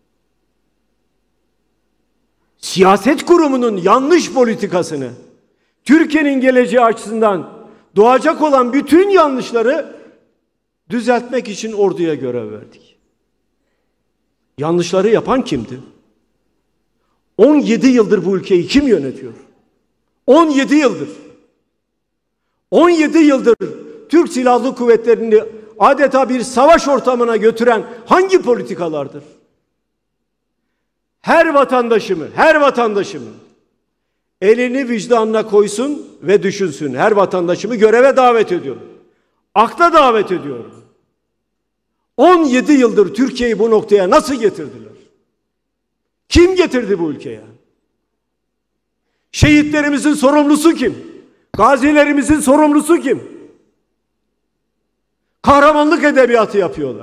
Siyaset kurumunun yanlış politikasını, Türkiye'nin geleceği açısından doğacak olan bütün yanlışları düzeltmek için orduya görev verdik. Yanlışları yapan kimdi? on yedi yıldır bu ülkeyi kim yönetiyor? on yedi yıldır. on yedi yıldır Türk Silahlı Kuvvetleri'ni adeta bir savaş ortamına götüren hangi politikalardır? Her vatandaşımı, her vatandaşımı elini vicdanına koysun ve düşünsün. Her vatandaşımı göreve davet ediyorum. Akla davet ediyorum. on yedi yıldır Türkiye'yi bu noktaya nasıl getirdiler? Kim getirdi bu ülkeye? Şehitlerimizin sorumlusu kim? Gazilerimizin sorumlusu kim? Kahramanlık edebiyatı yapıyorlar.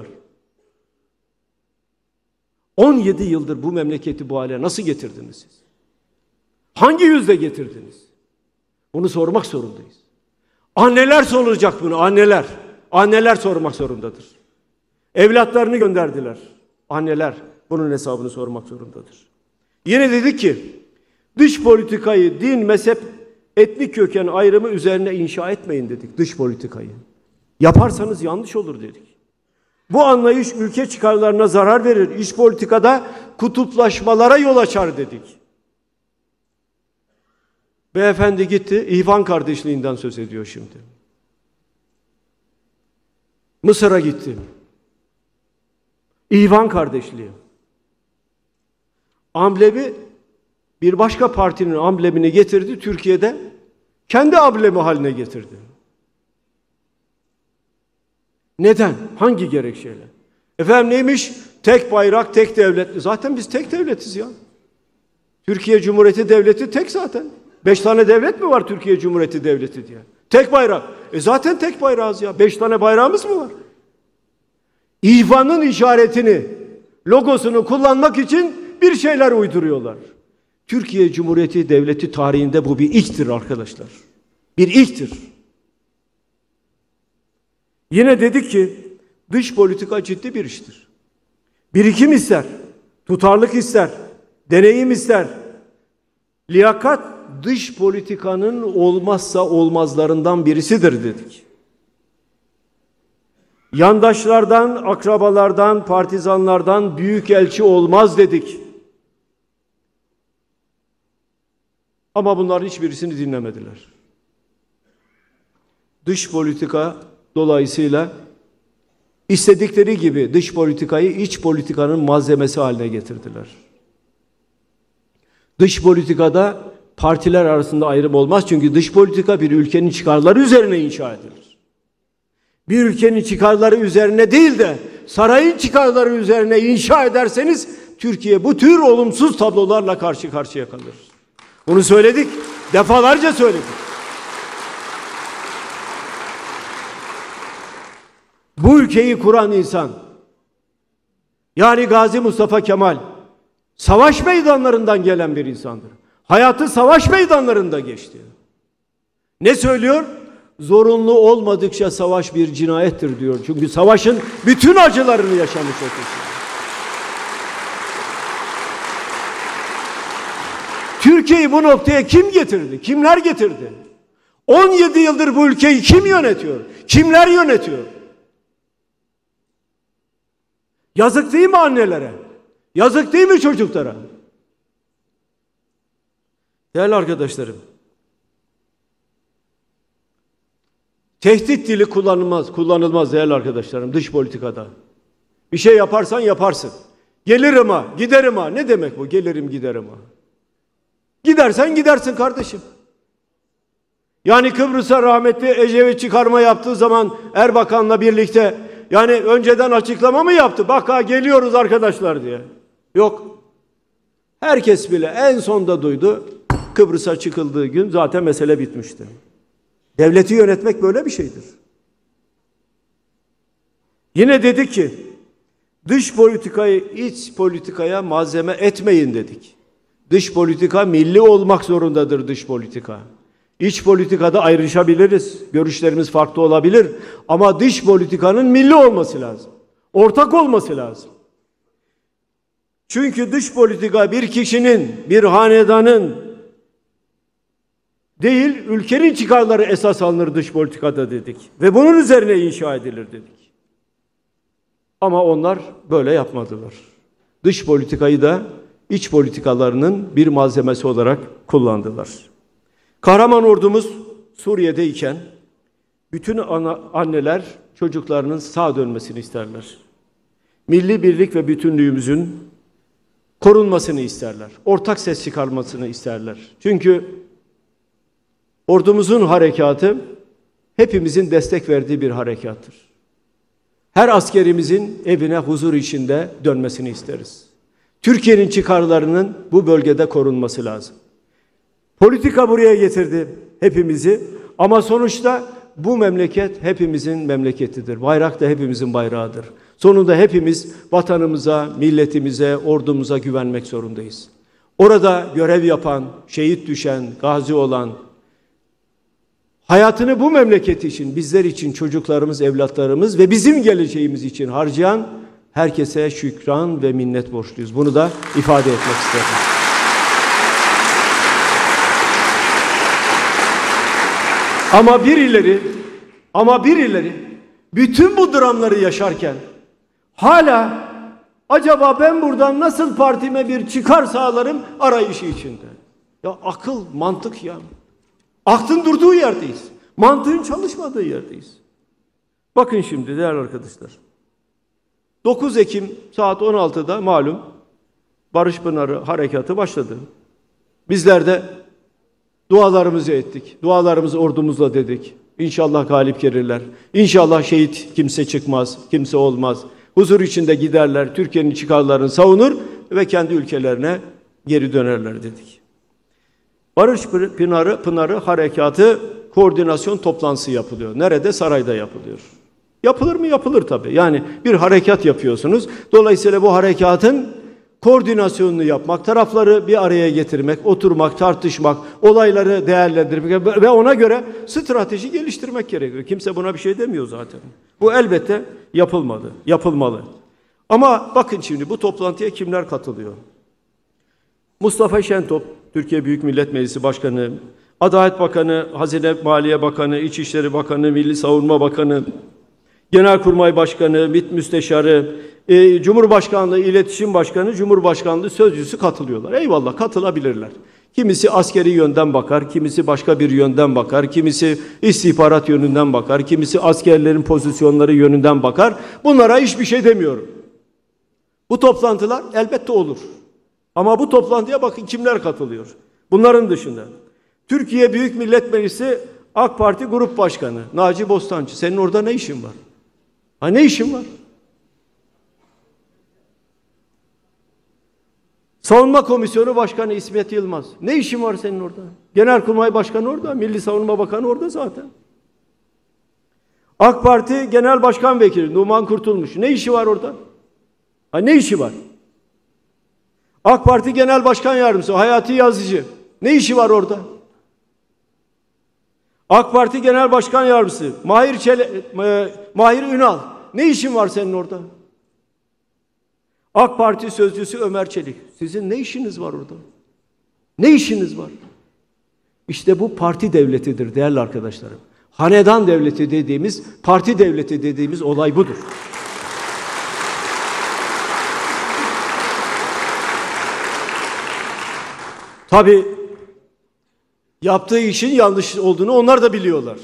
on yedi yıldır bu memleketi bu hale nasıl getirdiniz siz? Hangi yüzle getirdiniz? Bunu sormak zorundayız. Anneler soracak bunu, anneler. Anneler sormak zorundadır. Evlatlarını gönderdiler. Anneler bunun hesabını sormak zorundadır. Yine dedik ki, dış politikayı din, mezhep, etnik köken ayrımı üzerine inşa etmeyin dedik, dış politikayı. Yaparsanız yanlış olur dedik. Bu anlayış ülke çıkarlarına zarar verir, iç politikada kutuplaşmalara yol açar dedik. Beyefendi gitti, İhvan kardeşliğinden söz ediyor şimdi. Mısır'a gitti. İhvan kardeşliği. Amblemi bir başka partinin amblemini getirdi Türkiye'de. Kendi amblemi haline getirdi. Neden? Hangi gerekçeyle? Efendim neymiş? Tek bayrak, tek devlet. Zaten biz tek devletiz ya. Türkiye Cumhuriyeti Devleti tek zaten. Beş tane devlet mi var Türkiye Cumhuriyeti Devleti diye? Tek bayrak. E zaten tek bayrağız ya. Beş tane bayrağımız mı var? İhvanın işaretini, logosunu kullanmak için bir şeyler uyduruyorlar. Türkiye Cumhuriyeti Devleti tarihinde bu bir ilktir arkadaşlar. Bir ilktir. Yine dedik ki dış politika ciddi bir iştir. Birikim ister, tutarlılık ister, deneyim ister. Liyakat dış politikanın olmazsa olmazlarından birisidir dedik. Yandaşlardan, akrabalardan, partizanlardan büyükelçi olmaz dedik. Ama bunların hiçbirisini dinlemediler. Dış politika dolayısıyla istedikleri gibi dış politikayı iç politikanın malzemesi haline getirdiler. Dış politikada partiler arasında ayrım olmaz çünkü dış politika bir ülkenin çıkarları üzerine inşa edilir. Bir ülkenin çıkarları üzerine değil de sarayın çıkarları üzerine inşa ederseniz Türkiye bu tür olumsuz tablolarla karşı karşıya kalır. Bunu söyledik, defalarca söyledik. Bu ülkeyi kuran insan, yani Gazi Mustafa Kemal, savaş meydanlarından gelen bir insandır. Hayatı savaş meydanlarında geçti. Ne söylüyor? Zorunlu olmadıkça savaş bir cinayettir diyor. Çünkü savaşın bütün acılarını yaşamış o kişi. Türkiye'yi bu noktaya kim getirdi? Kimler getirdi? on yedi yıldır bu ülkeyi kim yönetiyor? Kimler yönetiyor? Yazık değil mi annelere? Yazık değil mi çocuklara? Değerli arkadaşlarım, tehdit dili kullanılmaz, kullanılmaz değerli arkadaşlarım dış politikada. Bir şey yaparsan yaparsın. Gelirim ha, giderim ha. Ne demek bu? Gelirim giderim ha. Gidersen gidersin kardeşim. Yani Kıbrıs'a rahmetli Ecevit çıkarma yaptığı zaman Erbakan'la birlikte yani önceden açıklama mı yaptı? Bak ha geliyoruz arkadaşlar diye. Yok. Herkes bile en sonda duydu. Kıbrıs'a çıkıldığı gün zaten mesele bitmişti. Devleti yönetmek böyle bir şeydir. Yine dedik ki dış politikayı iç politikaya malzeme etmeyin dedik. Dış politika milli olmak zorundadır dış politika. İç politikada ayrışabiliriz. Görüşlerimiz farklı olabilir. Ama dış politikanın milli olması lazım. Ortak olması lazım. Çünkü dış politika bir kişinin, bir hanedanın değil, ülkenin çıkarları esas alınır dış politikada dedik. Ve bunun üzerine inşa edilir dedik. Ama onlar böyle yapmadılar. Dış politikayı da iç politikalarının bir malzemesi olarak kullandılar. Kahraman ordumuz Suriye'deyken bütün ana, anneler çocuklarının sağ dönmesini isterler. Milli birlik ve bütünlüğümüzün korunmasını isterler. Ortak ses çıkarmasını isterler. Çünkü ordumuzun harekatı hepimizin destek verdiği bir harekattır. Her askerimizin evine huzur içinde dönmesini isteriz. Türkiye'nin çıkarlarının bu bölgede korunması lazım. Politika buraya getirdi hepimizi ama sonuçta bu memleket hepimizin memleketidir. Bayrak da hepimizin bayrağıdır. Sonunda hepimiz vatanımıza, milletimize, ordumuza güvenmek zorundayız. Orada görev yapan, şehit düşen, gazi olan, hayatını bu memleket için, bizler için, çocuklarımız, evlatlarımız ve bizim geleceğimiz için harcayan herkese şükran ve minnet borçluyuz. Bunu da ifade etmek isterim. Ama birileri, ama birileri bütün bu dramları yaşarken hala acaba ben buradan nasıl partime bir çıkar sağlarım arayışı içinde. Ya akıl, mantık ya. Aklın durduğu yerdeyiz. Mantığın çalışmadığı yerdeyiz. Bakın şimdi değerli arkadaşlar. dokuz Ekim saat on altıda malum Barış Pınarı harekatı başladı. Bizler de dualarımızı ettik. Dualarımızı ordumuzla dedik. İnşallah galip gelirler. İnşallah şehit kimse çıkmaz, kimse olmaz. Huzur içinde giderler, Türkiye'nin çıkarlarını savunur ve kendi ülkelerine geri dönerler dedik. Barış Pınarı, Pınarı harekatı koordinasyon toplantısı yapılıyor. Nerede? Sarayda yapılıyor. Yapılır mı? Yapılır tabii. Yani bir harekat yapıyorsunuz. Dolayısıyla bu harekatın koordinasyonunu yapmak, tarafları bir araya getirmek, oturmak, tartışmak, olayları değerlendirmek ve ona göre strateji geliştirmek gerekiyor. Kimse buna bir şey demiyor zaten. Bu elbette yapılmadı, yapılmalı. Ama bakın şimdi bu toplantıya kimler katılıyor? Mustafa Şentop, Türkiye Büyük Millet Meclisi Başkanı, Adalet Bakanı, Hazine Maliye Bakanı, İçişleri Bakanı, Milli Savunma Bakanı, Genelkurmay Başkanı, MİT Müsteşarı, e, Cumhurbaşkanlığı İletişim Başkanı, Cumhurbaşkanlığı Sözcüsü katılıyorlar. Eyvallah, katılabilirler. Kimisi askeri yönden bakar, kimisi başka bir yönden bakar, kimisi istihbarat yönünden bakar, kimisi askerlerin pozisyonları yönünden bakar. Bunlara hiçbir şey demiyorum. Bu toplantılar elbette olur. Ama bu toplantıya bakın kimler katılıyor. Bunların dışında Türkiye Büyük Millet Meclisi AK Parti Grup Başkanı Naci Bostancı. Senin orada ne işin var? Ha ne işin var? Savunma Komisyonu Başkanı İsmet Yılmaz. Ne işin var senin orada? Genelkurmay Başkanı orada, Milli Savunma Bakanı orada zaten. AK Parti Genel Başkan Vekili Numan Kurtulmuş. Ne işi var orada? Ha ne işi var? AK Parti Genel Başkan Yardımcısı Hayati Yazıcı. Ne işi var orada? AK Parti Genel Başkan Yardımcısı Mahir, Çele, e, Mahir Ünal. Ne işin var senin orada? AK Parti Sözcüsü Ömer Çelik. Sizin ne işiniz var orada? Ne işiniz var? İşte bu parti devletidir değerli arkadaşlarım. Hanedan devleti dediğimiz, parti devleti dediğimiz olay budur. Tabii yaptığı işin yanlış olduğunu onlar da biliyorlar.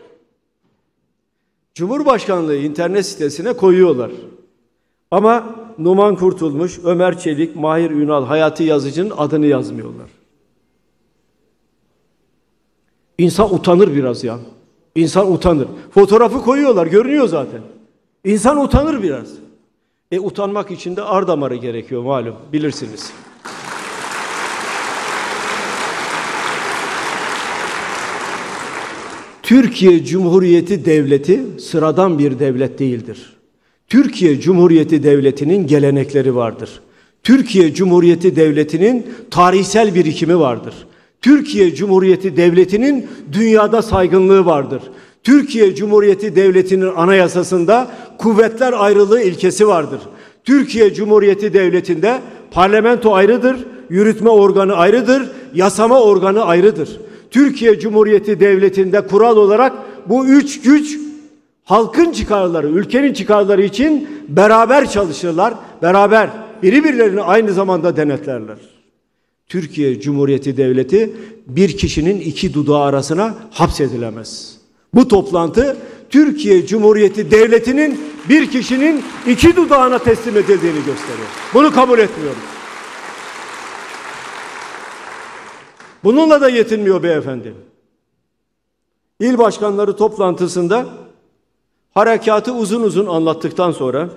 Cumhurbaşkanlığı internet sitesine koyuyorlar. Ama Numan Kurtulmuş, Ömer Çelik, Mahir Ünal, Hayati Yazıcı'nın adını yazmıyorlar. İnsan utanır biraz ya. İnsan utanır. Fotoğrafı koyuyorlar, görünüyor zaten. İnsan utanır biraz. E utanmak için de ar damarı gerekiyor malum, bilirsiniz. Türkiye Cumhuriyeti Devleti sıradan bir devlet değildir. Türkiye Cumhuriyeti Devleti'nin gelenekleri vardır. Türkiye Cumhuriyeti Devleti'nin tarihsel birikimi vardır. Türkiye Cumhuriyeti Devleti'nin dünyada saygınlığı vardır. Türkiye Cumhuriyeti Devleti'nin anayasasında kuvvetler ayrılığı ilkesi vardır. Türkiye Cumhuriyeti Devleti'nde parlamento ayrıdır, yürütme organı ayrıdır, yasama organı ayrıdır. Türkiye Cumhuriyeti Devleti'nde kural olarak bu üç güç halkın çıkarları, ülkenin çıkarları için beraber çalışırlar, beraber birbirlerini aynı zamanda denetlerler. Türkiye Cumhuriyeti Devleti bir kişinin iki dudağı arasına hapsedilemez. Bu toplantı Türkiye Cumhuriyeti Devleti'nin bir kişinin iki dudağına teslim edildiğini gösteriyor. Bunu kabul etmiyoruz. Bununla da yetinmiyor beyefendi. İl başkanları toplantısında harekatı uzun uzun anlattıktan sonra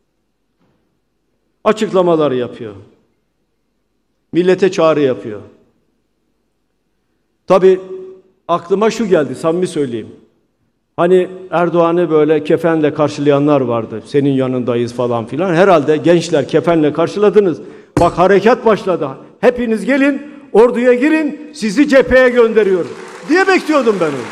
açıklamalar yapıyor. Millete çağrı yapıyor. Tabii aklıma şu geldi, samimi söyleyeyim. Hani Erdoğan'ı böyle kefenle karşılayanlar vardı. Senin yanındayız falan filan. Herhalde gençler kefenle karşıladınız. Bak harekat başladı. Hepiniz gelin, orduya girin, sizi cepheye gönderiyorum diye bekliyordum ben onu.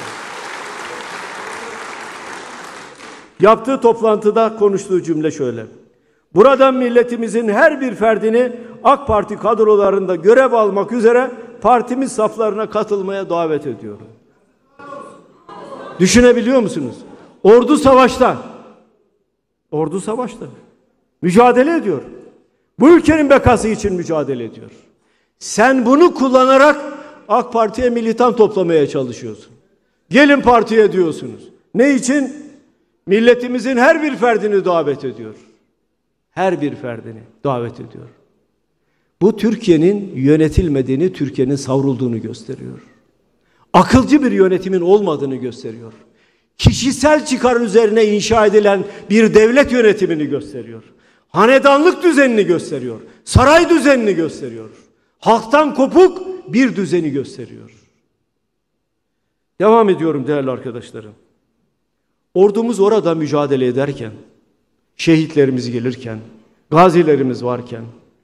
Yaptığı toplantıda konuştuğu cümle şöyle: buradan milletimizin her bir ferdini AK Parti kadrolarında görev almak üzere partimiz saflarına katılmaya davet ediyorum. Düşünebiliyor musunuz? Ordu savaşta. Ordu savaşta. Mücadele ediyor. Bu ülkenin bekası için mücadele ediyor. Sen bunu kullanarak AK Parti'ye militan toplamaya çalışıyorsun. Gelin partiye diyorsunuz. Ne için? Milletimizin her bir ferdini davet ediyor. Her bir ferdini davet ediyor. Bu Türkiye'nin yönetilmediğini, Türkiye'nin savrulduğunu gösteriyor. Akılcı bir yönetimin olmadığını gösteriyor. Kişisel çıkar üzerine inşa edilen bir devlet yönetimini gösteriyor. Hanedanlık düzenini gösteriyor. Saray düzenini gösteriyor. Halktan kopuk bir düzeni gösteriyor. Devam ediyorum değerli arkadaşlarım. Ordumuz orada mücadele ederken, şehitlerimiz gelirken, gazilerimiz varken,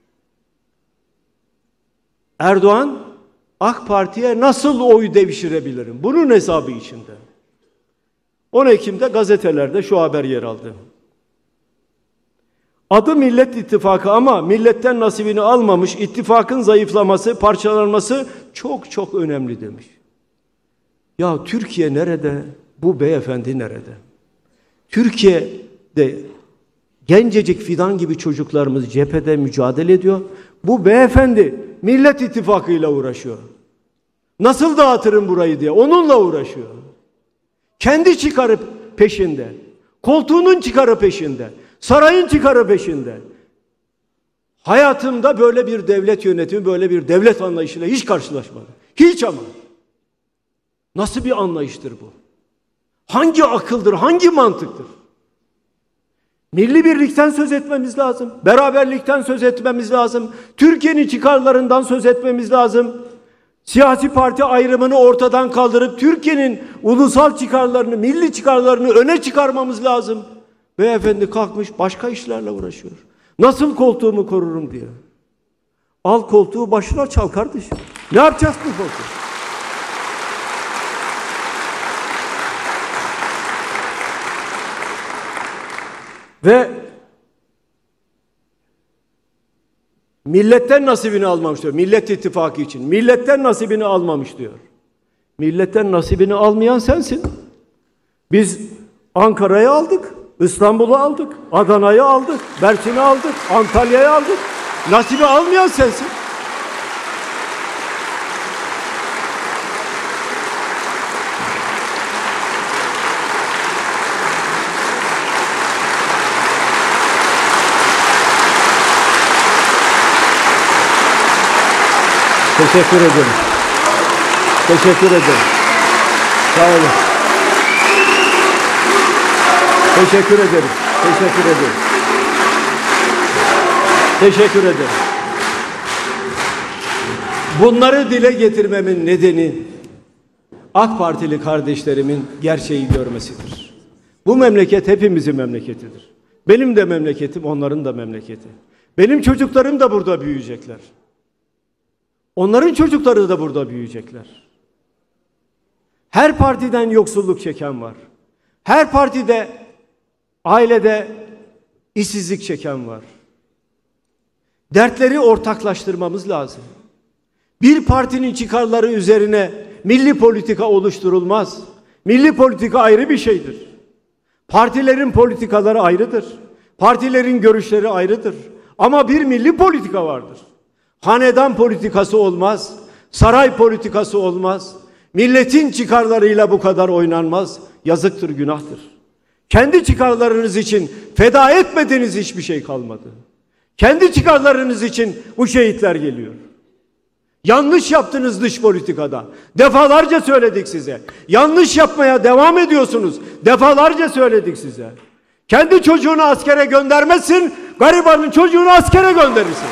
Erdoğan AK Parti'ye nasıl oy devşirebilirim? Bunun hesabı içinde. on Ekim'de gazetelerde şu haber yer aldı. Adı Millet İttifakı ama milletten nasibini almamış, ittifakın zayıflaması, parçalanması çok çok önemli demiş. Ya Türkiye nerede? Bu beyefendi nerede? Türkiye'de gencecik fidan gibi çocuklarımız cephede mücadele ediyor. Bu beyefendi Millet İttifakı ile uğraşıyor. Nasıl dağıtırım burayı diye onunla uğraşıyor. Kendi çıkarı peşinde. Koltuğunun çıkarı peşinde. Sarayın çıkarı peşinde. Hayatımda böyle bir devlet yönetimi, böyle bir devlet anlayışıyla hiç karşılaşmadım. Hiç ama. Nasıl bir anlayıştır bu? Hangi akıldır, hangi mantıktır? Milli birlikten söz etmemiz lazım. Beraberlikten söz etmemiz lazım. Türkiye'nin çıkarlarından söz etmemiz lazım. Siyasi parti ayrımını ortadan kaldırıp Türkiye'nin ulusal çıkarlarını, milli çıkarlarını öne çıkarmamız lazım. Beyefendi kalkmış başka işlerle uğraşıyor. Nasıl koltuğumu korurum diye. Al koltuğu başına çal kardeşim. Ne yapacağız bu koltuğu? Ve milletten nasibini almamış diyor. Millet İttifakı için. Milletten nasibini almamış diyor. Milletten nasibini almayan sensin. Biz Ankara'yı aldık, İstanbul'u aldık, Adana'yı aldık, Mersin'i aldık, Antalya'yı aldık. Nasibi almayan sensin. Teşekkür ederim. Teşekkür ederim. Sağ olun. Teşekkür ederim. Teşekkür ederim. Teşekkür ederim. Bunları dile getirmemin nedeni AK Partili kardeşlerimin gerçeği görmesidir. Bu memleket hepimizin memleketidir. Benim de memleketim, onların da memleketi. Benim çocuklarım da burada büyüyecekler. Onların çocukları da burada büyüyecekler. Her partiden yoksulluk çeken var. Her partide, ailede işsizlik çeken var. Dertleri ortaklaştırmamız lazım. Bir partinin çıkarları üzerine milli politika oluşturulmaz. Milli politika ayrı bir şeydir. Partilerin politikaları ayrıdır. Partilerin görüşleri ayrıdır. Ama bir milli politika vardır. Hanedan politikası olmaz, saray politikası olmaz, milletin çıkarlarıyla bu kadar oynanmaz, yazıktır, günahtır. Kendi çıkarlarınız için feda etmediğiniz hiçbir şey kalmadı. Kendi çıkarlarınız için bu şehitler geliyor. Yanlış yaptınız dış politikada. Defalarca söyledik size. Yanlış yapmaya devam ediyorsunuz. Defalarca söyledik size. Kendi çocuğunu askere göndermezsin, garibanın çocuğunu askere gönderirsin.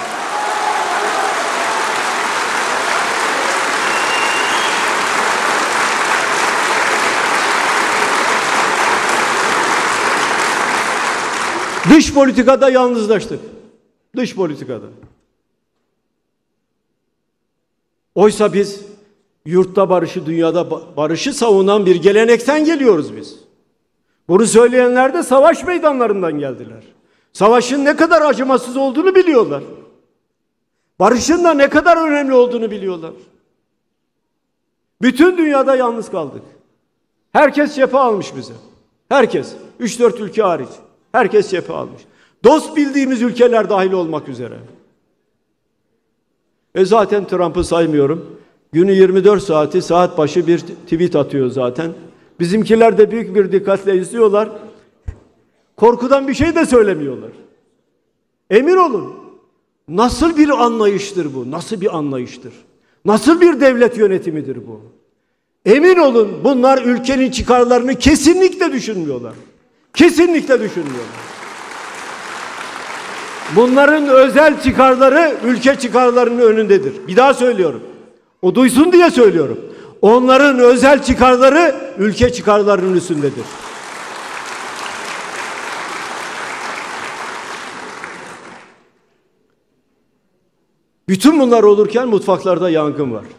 Dış politikada yalnızlaştık. Dış politikada. Oysa biz yurtta barışı, dünyada barışı savunan bir gelenekten geliyoruz biz. Bunu söyleyenler de savaş meydanlarından geldiler. Savaşın ne kadar acımasız olduğunu biliyorlar. Barışın da ne kadar önemli olduğunu biliyorlar. Bütün dünyada yalnız kaldık. Herkes cephe almış bize. Herkes. Üç dört ülke hariç. Herkes cephe almış. Dost bildiğimiz ülkeler dahil olmak üzere. E zaten Trump'ı saymıyorum. Günü yirmi dört saati saat başı bir tweet atıyor zaten. Bizimkiler de büyük bir dikkatle izliyorlar. Korkudan bir şey de söylemiyorlar. Emin olun. Nasıl bir anlayıştır bu? Nasıl bir anlayıştır? Nasıl bir devlet yönetimidir bu? Emin olun bunlar ülkenin çıkarlarını kesinlikle düşünmüyorlar. Kesinlikle düşünmüyorlar. Bunların özel çıkarları ülke çıkarlarının önündedir. Bir daha söylüyorum. O duysun diye söylüyorum. Onların özel çıkarları ülke çıkarlarının üstündedir. Bütün bunlar olurken mutfaklarda yangın var.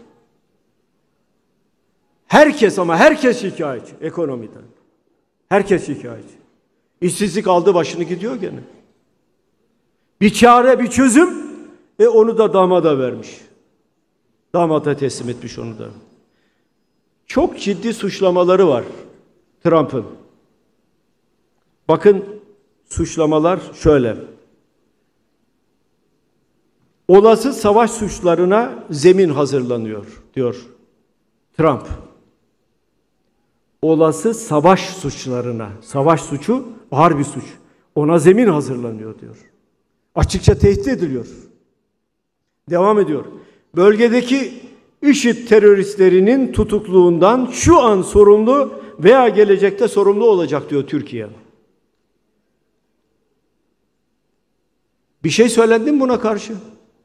Herkes ama herkes şikayetçi ekonomiden. Herkes şikayetçi. İşsizlik aldı başını gidiyor gene. Bir çare, bir çözüm e onu da damada vermiş. Damada teslim etmiş onu da. Çok ciddi suçlamaları var Trump'ın. Bakın suçlamalar şöyle. Olası savaş suçlarına zemin hazırlanıyor diyor Trump. Olası savaş suçlarına, savaş suçu ağır bir suç. Ona zemin hazırlanıyor diyor. Açıkça tehdit ediliyor. Devam ediyor. Bölgedeki IŞİD teröristlerinin tutukluğundan şu an sorumlu veya gelecekte sorumlu olacak diyor Türkiye. Bir şey söylendi mi buna karşı?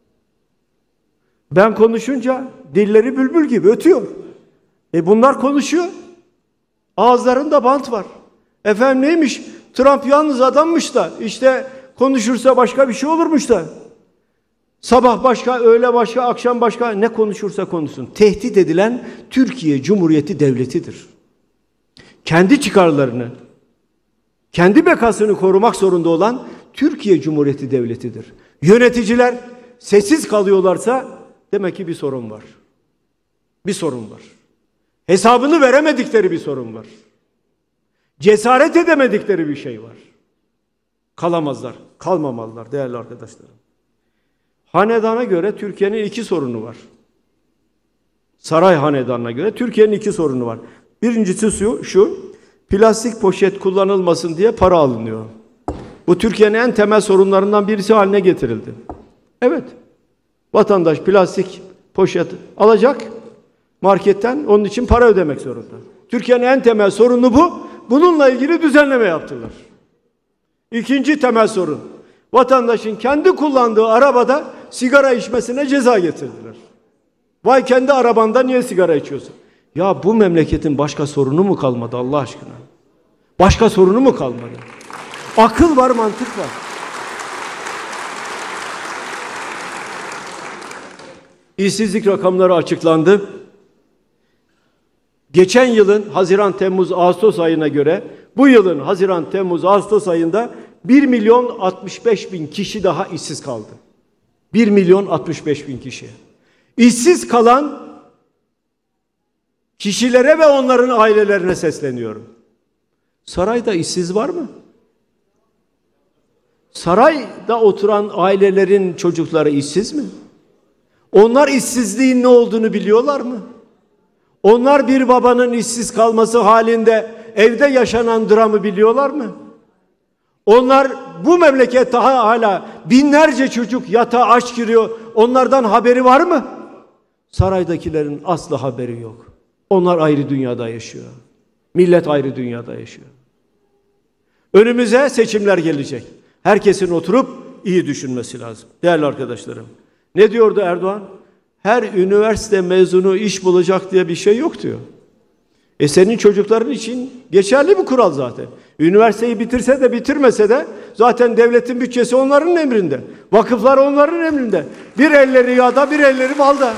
Ben konuşunca dilleri bülbül gibi ötüyor. E bunlar konuşuyor. Ağızlarında bant var. Efendim neymiş? Trump yalnız adammış da işte konuşursa başka bir şey olurmuş da. Sabah başka, öğle başka, akşam başka ne konuşursa konuşsun. Tehdit edilen Türkiye Cumhuriyeti Devleti'dir. Kendi çıkarlarını, kendi bekasını korumak zorunda olan Türkiye Cumhuriyeti Devleti'dir. Yöneticiler sessiz kalıyorlarsa demek ki bir sorun var. Bir sorun var. Hesabını veremedikleri bir sorun var. Cesaret edemedikleri bir şey var. Kalamazlar, kalmamalılar değerli arkadaşlarım. Hanedana göre Türkiye'nin iki sorunu var. Saray hanedanına göre Türkiye'nin iki sorunu var. Birincisi şu, şu, plastik poşet kullanılmasın diye para alınıyor. Bu Türkiye'nin en temel sorunlarından birisi haline getirildi. Evet, vatandaş plastik poşet alacak marketten, onun için para ödemek zorunda. Türkiye'nin en temel sorunu bu. Bununla ilgili düzenleme yaptılar. İkinci temel sorun, vatandaşın kendi kullandığı arabada sigara içmesine ceza getirdiler. Vay kendi arabanda niye sigara içiyorsun? Ya bu memleketin başka sorunu mu kalmadı Allah aşkına? Başka sorunu mu kalmadı? Akıl var, mantık var. İşsizlik rakamları açıklandı. Geçen yılın Haziran, Temmuz, Ağustos ayına göre bu yılın Haziran, Temmuz, Ağustos ayında bir milyon altmış beş bin kişi daha işsiz kaldı. bir milyon altmış beş bin kişi. İşsiz kalan kişilere ve onların ailelerine sesleniyorum. Sarayda işsiz var mı? Sarayda oturan ailelerin çocukları işsiz mi? Onlar işsizliğin ne olduğunu biliyorlar mı? Onlar bir babanın işsiz kalması halinde evde yaşanan dramı biliyorlar mı? Onlar bu memlekette hala binlerce çocuk yatağa aç giriyor. Onlardan haberi var mı? Saraydakilerin aslı haberi yok. Onlar ayrı dünyada yaşıyor. Millet ayrı dünyada yaşıyor. Önümüze seçimler gelecek. Herkesin oturup iyi düşünmesi lazım. Değerli arkadaşlarım. Ne diyordu Erdoğan? Her üniversite mezunu iş bulacak diye bir şey yok diyor. E senin çocukların için geçerli bir kural zaten. Üniversiteyi bitirse de bitirmese de zaten devletin bütçesi onların emrinde. Vakıflar onların emrinde. Bir elleri yağda, bir elleri balda.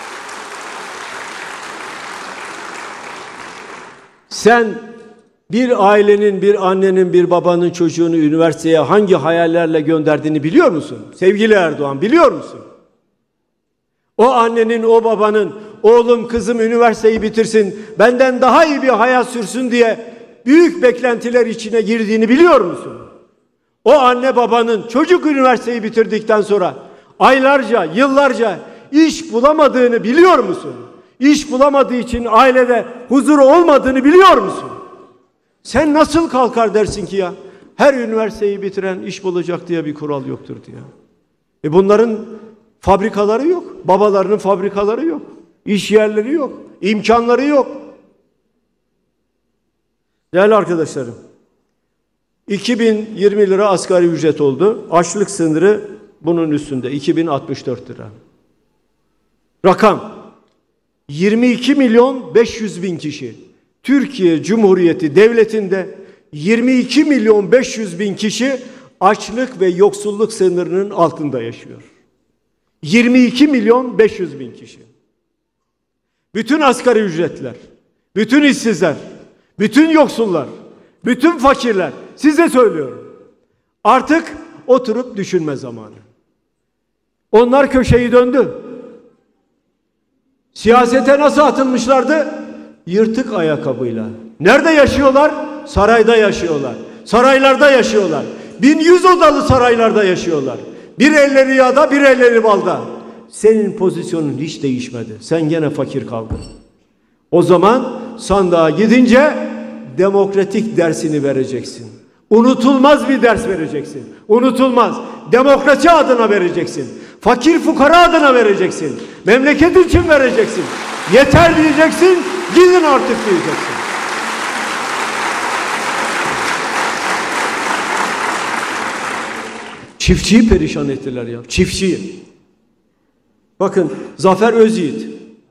Sen bir ailenin, bir annenin, bir babanın çocuğunu üniversiteye hangi hayallerle gönderdiğini biliyor musun? Sevgili Erdoğan, biliyor musun? O annenin, o babanın, oğlum kızım üniversiteyi bitirsin, benden daha iyi bir hayat sürsün diye büyük beklentiler içine girdiğini biliyor musun? O anne babanın çocuk üniversiteyi bitirdikten sonra aylarca, yıllarca iş bulamadığını biliyor musun? İş bulamadığı için ailede huzur olmadığını biliyor musun? Sen nasıl kalkar dersin ki ya her üniversiteyi bitiren iş bulacak diye bir kural yoktur diye. E bunların fabrikaları yok. Babalarının fabrikaları yok. İş yerleri yok. İmkanları yok. Değerli arkadaşlarım, iki bin yirmi lira asgari ücret oldu. Açlık sınırı bunun üstünde. iki bin altmış dört lira. Rakam yirmi iki milyon beş yüz bin kişi. Türkiye Cumhuriyeti Devleti'nde yirmi iki milyon beş yüz bin kişi açlık ve yoksulluk sınırının altında yaşıyor. yirmi iki milyon beş yüz bin kişi. Bütün asgari ücretler, bütün işsizler, bütün yoksullar, bütün fakirler, size söylüyorum. Artık oturup düşünme zamanı. Onlar köşeyi döndü. Siyasete nasıl atılmışlardı? Yırtık ayakkabıyla. Nerede yaşıyorlar? Sarayda yaşıyorlar. Saraylarda yaşıyorlar. bin yüz odalı saraylarda yaşıyorlar. Bir elleri yağda, bir elleri balda. Senin pozisyonun hiç değişmedi. Sen gene fakir kaldın. O zaman sandığa gidince demokratik dersini vereceksin. Unutulmaz bir ders vereceksin. Unutulmaz. Demokrasi adına vereceksin. Fakir fukara adına vereceksin. Memleket için vereceksin. Yeter diyeceksin. Gidin artık diyeceksin. Çiftçiyi perişan ettiler ya. Çiftçiyi. Bakın Zafer Özyiğit.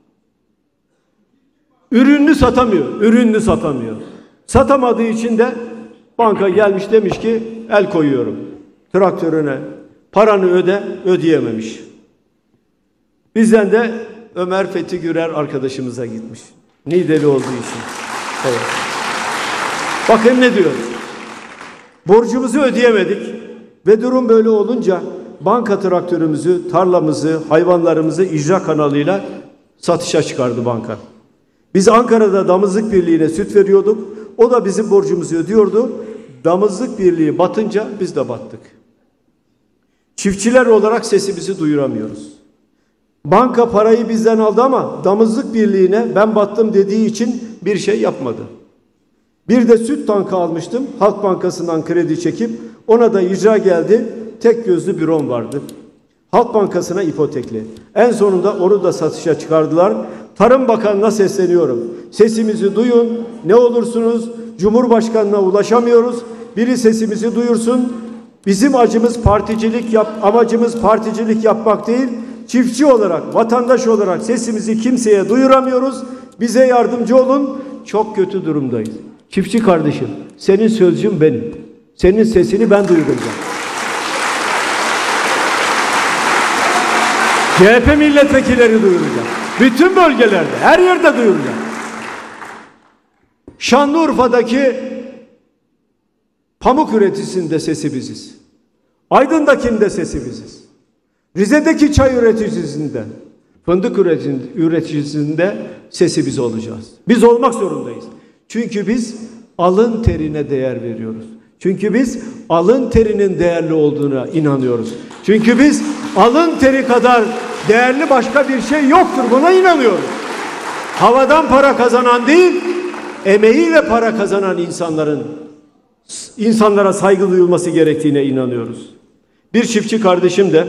Ürününü satamıyor. Ürününü satamıyor. Satamadığı için de banka gelmiş demiş ki el koyuyorum traktörüne. Paranı öde, ödeyememiş. Bizden de Ömer Fethi Gürer arkadaşımıza gitmiş. Niğdeli olduğu için. Evet. Bakın ne diyor. Borcumuzu ödeyemedik ve durum böyle olunca banka traktörümüzü, tarlamızı, hayvanlarımızı icra kanalıyla satışa çıkardı banka. Biz Ankara'da Damızlık Birliği'ne süt veriyorduk. O da bizim borcumuzu ödüyordu. Damızlık Birliği batınca biz de battık. Çiftçiler olarak sesimizi duyuramıyoruz. Banka parayı bizden aldı ama Damızlık Birliği'ne ben battım dediği için bir şey yapmadı. Bir de süt tankı almıştım. Halk Bankası'ndan kredi çekip ona da icra geldi. Tek gözlü bürom vardı. Halk Bankası'na ipotekli. En sonunda onu da satışa çıkardılar. Tarım Bakanı'na sesleniyorum. Sesimizi duyun. Ne olursunuz Cumhurbaşkanı'na ulaşamıyoruz. Biri sesimizi duyursun. Bizim acımız particilik yap, amacımız particilik yapmak değil. Çiftçi olarak, vatandaş olarak sesimizi kimseye duyuramıyoruz. Bize yardımcı olun. Çok kötü durumdayız. Çiftçi kardeşim, senin sözcün benim. Senin sesini ben duyuracağım. C H P milletvekilleri duyuracak. Bütün bölgelerde, her yerde duyuracak. Şanlıurfa'daki pamuk üreticisinde sesi biziz. Aydın'dakinde sesi biziz. Rize'deki çay üreticisinde, fındık üreticisinde sesi biz olacağız. Biz olmak zorundayız. Çünkü biz alın terine değer veriyoruz. Çünkü biz alın terinin değerli olduğuna inanıyoruz. Çünkü biz alın teri kadar değerli başka bir şey yoktur. Buna inanıyoruz. Havadan para kazanan değil, emeğiyle para kazanan insanların insanlara saygı duyulması gerektiğine inanıyoruz. Bir çiftçi kardeşim de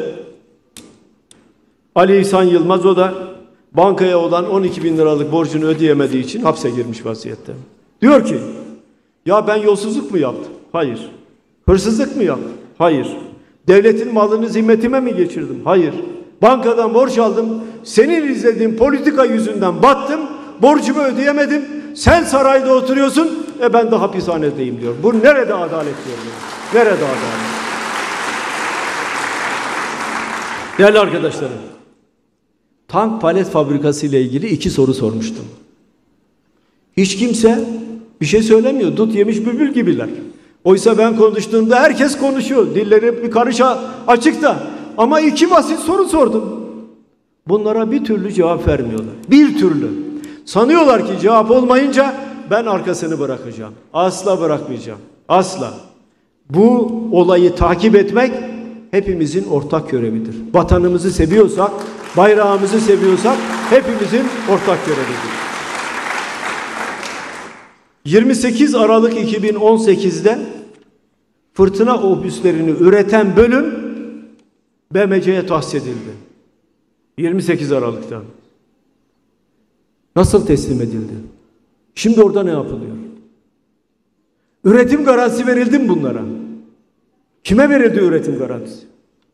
Ali İhsan Yılmaz, o da bankaya olan on iki bin liralık borcunu ödeyemediği için hapse girmiş vaziyette. Diyor ki, ya ben yolsuzluk mu yaptım? Hayır. Hırsızlık mı yaptım? Hayır. Devletin malını zimmetime mi geçirdim? Hayır. Bankadan borç aldım. Senin izlediğin politika yüzünden battım. Borcumu ödeyemedim. sen sarayda oturuyorsun, e ben de hapishanedeyim diyor. Bu nerede adalet diyor? Nerede adalet? Değerli arkadaşlarım, tank palet fabrikası ile ilgili iki soru sormuştum. Hiç kimse bir şey söylemiyor. Dut yemiş bülbül gibiler. Oysa ben konuştuğumda herkes konuşuyor. Dilleri bir karış açık da. Ama iki basit soru sordum. Bunlara bir türlü cevap vermiyorlar. Bir türlü. Sanıyorlar ki cevap olmayınca ben arkasını bırakacağım. Asla bırakmayacağım. Asla. Bu olayı takip etmek hepimizin ortak görevidir. Vatanımızı seviyorsak, bayrağımızı seviyorsak hepimizin ortak görevidir. yirmi sekiz Aralık iki bin on sekiz'de fırtına obüslerini üreten bölüm B M C'ye tahsis edildi. yirmi sekiz Aralık'ta. Nasıl teslim edildi? Şimdi orada ne yapılıyor? Üretim garantisi verildi mi bunlara? Kime verildi üretim garantisi?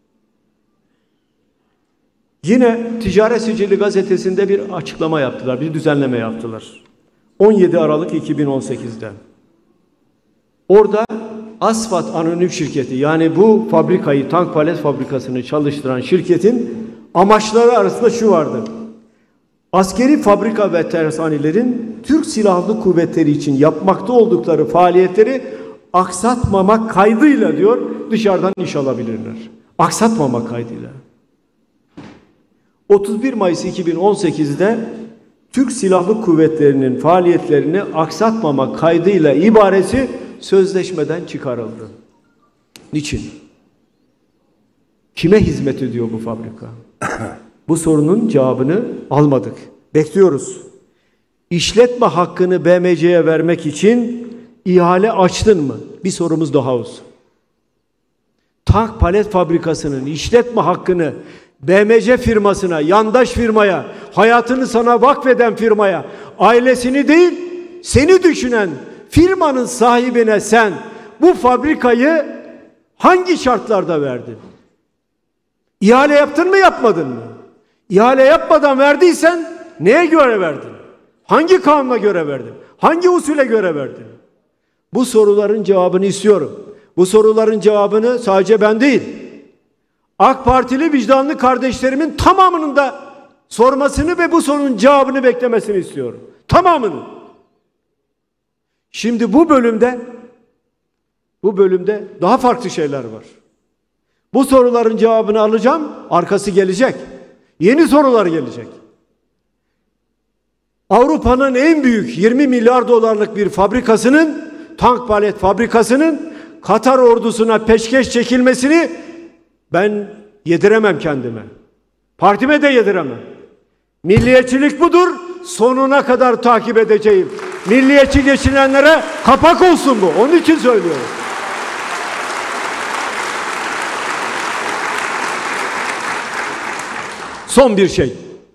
Yine Ticaret Sicili gazetesinde bir açıklama yaptılar, bir düzenleme yaptılar. on yedi Aralık iki bin on sekiz'de. Orada Asfat Anonim Şirketi, yani bu fabrikayı, tank palet fabrikasını çalıştıran şirketin amaçları arasında şu vardı. Askeri fabrika ve tersanelerin Türk Silahlı Kuvvetleri için yapmakta oldukları faaliyetleri aksatmamak kaydıyla diyor dışarıdan iş alabilirler. Aksatmamak kaydıyla. otuz bir Mayıs iki bin on sekiz'de Türk Silahlı Kuvvetleri'nin faaliyetlerini aksatmamak kaydıyla ibaresi sözleşmeden çıkarıldı. Niçin? Kime hizmet ediyor bu fabrika? Bu sorunun cevabını almadık. Bekliyoruz. İşletme hakkını B M C'ye vermek için ihale açtın mı? Bir sorumuz daha olsun. Tank palet fabrikasının işletme hakkını B M C firmasına, yandaş firmaya, hayatını sana vakfeden firmaya, ailesini değil, seni düşünen firmanın sahibine sen bu fabrikayı hangi şartlarda verdin? İhale yaptın mı, yapmadın mı? İhale yapmadan verdiysen neye göre verdin? Hangi kanuna göre verdin? Hangi usule göre verdin? Bu soruların cevabını istiyorum. Bu soruların cevabını sadece ben değil, AK Partili vicdanlı kardeşlerimin tamamının da sormasını ve bu sorunun cevabını beklemesini istiyorum. Tamamını. Şimdi bu bölümde bu bölümde daha farklı şeyler var. Bu soruların cevabını alacağım, arkası gelecek. Yeni sorular gelecek. Avrupa'nın en büyük yirmi milyar dolarlık bir fabrikasının, tank palet fabrikasının Katar ordusuna peşkeş çekilmesini ben yediremem kendime. Partime de yediremem. Milliyetçilik budur. Sonuna kadar takip edeceğim. Milliyetçi geçinenlere kapak olsun bu. Onun için söylüyorum. Son bir şey.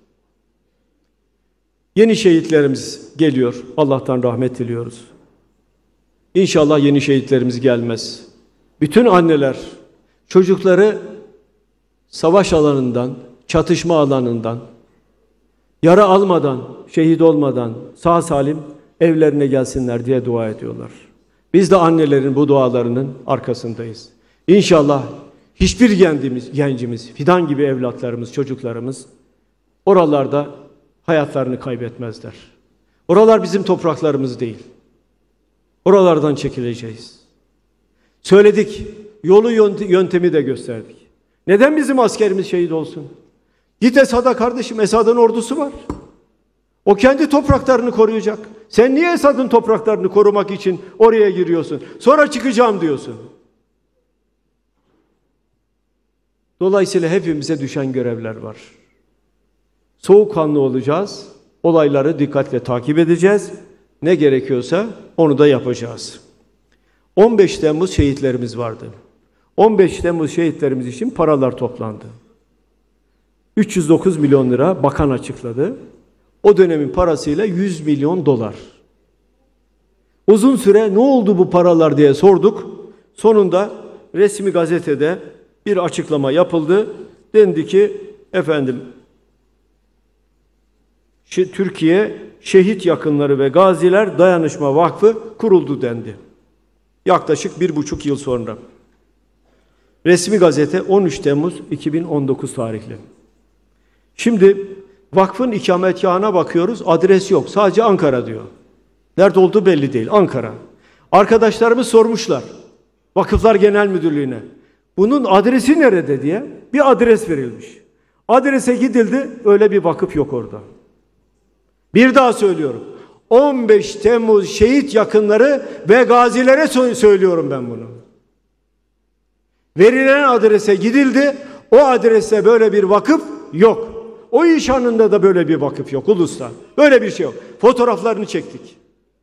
Yeni şehitlerimiz geliyor. Allah'tan rahmet diliyoruz. İnşallah yeni şehitlerimiz gelmez. Bütün anneler çocukları savaş alanından, çatışma alanından, yara almadan, şehit olmadan sağ salim evlerine gelsinler diye dua ediyorlar. Biz de annelerin bu dualarının arkasındayız. İnşallah hiçbir gencimiz, gencimiz, fidan gibi evlatlarımız, çocuklarımız oralarda hayatlarını kaybetmezler. Oralar bizim topraklarımız değil. Oralardan çekileceğiz. Söyledik, yolu yöntemi de gösterdik. Neden bizim askerimiz şehit olsun? Git Esad'a kardeşim, Esad'ın ordusu var. O kendi topraklarını koruyacak. Sen niye Esad'ın topraklarını korumak için oraya giriyorsun? Sonra çıkacağım diyorsun. Dolayısıyla hepimize düşen görevler var. Soğukkanlı olacağız. Olayları dikkatle takip edeceğiz. Ne gerekiyorsa onu da yapacağız. on beş Temmuz şehitlerimiz vardı. on beş Temmuz şehitlerimiz için paralar toplandı. üç yüz dokuz milyon lira bakan açıkladı. O dönemin parasıyla yüz milyon dolar. Uzun süre ne oldu bu paralar diye sorduk. Sonunda resmi gazetede bir açıklama yapıldı. Dendi ki efendim Şi- Türkiye Şehit Yakınları ve Gaziler Dayanışma Vakfı kuruldu dendi. Yaklaşık bir buçuk yıl sonra. Resmi gazete on üç Temmuz iki bin on dokuz tarihli. Şimdi vakfın ikametgahına bakıyoruz, adres yok. Sadece Ankara diyor. Nerede olduğu belli değil. Ankara. Arkadaşlarımız sormuşlar. Vakıflar Genel Müdürlüğü'ne. Bunun adresi nerede diye bir adres verilmiş. Adrese gidildi, öyle bir vakıf yok orada. Bir daha söylüyorum. on beş Temmuz şehit yakınları ve gazilere söylüyorum ben bunu. Verilen adrese gidildi, o adreste böyle bir vakıf yok. O iş anında da böyle bir vakıf yok ulusta. Böyle bir şey yok. Fotoğraflarını çektik.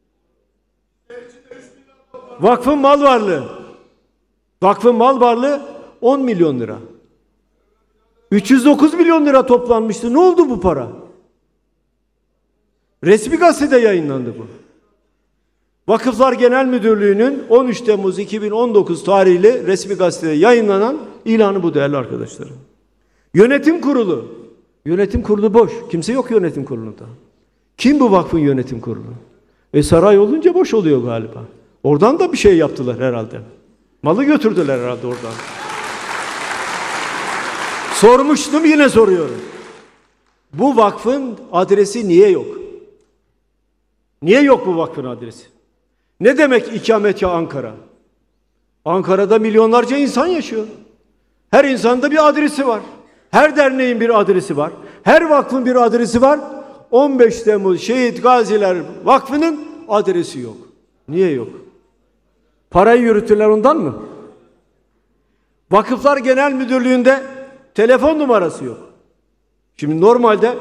Vakfın mal varlığı. Vakfın mal varlığı on milyon lira. üç yüz dokuz milyon lira toplanmıştı. Ne oldu bu para? Resmi gazetede yayınlandı bu. Vakıflar Genel Müdürlüğü'nün on üç Temmuz iki bin on dokuz tarihli resmi gazetede yayınlanan ilanı bu değerli arkadaşlarım. Yönetim kurulu. Yönetim kurulu boş. Kimse yok yönetim kurulunda. Kim bu vakfın yönetim kurulu? E saray olunca boş oluyor galiba. Oradan da bir şey yaptılar herhalde. Malı götürdüler herhalde oradan. Sormuştum, yine soruyorum. Bu vakfın adresi niye yok? Niye yok bu vakfın adresi? Ne demek ikametgah Ankara? Ankara'da milyonlarca insan yaşıyor. Her insanda bir adresi var. Her derneğin bir adresi var. Her vakfın bir adresi var. on beş Temmuz Şehit Gaziler Vakfı'nın adresi yok. Niye yok? Parayı yürütürler ondan mı? Vakıflar Genel Müdürlüğü'nde telefon numarası yok. Şimdi normalde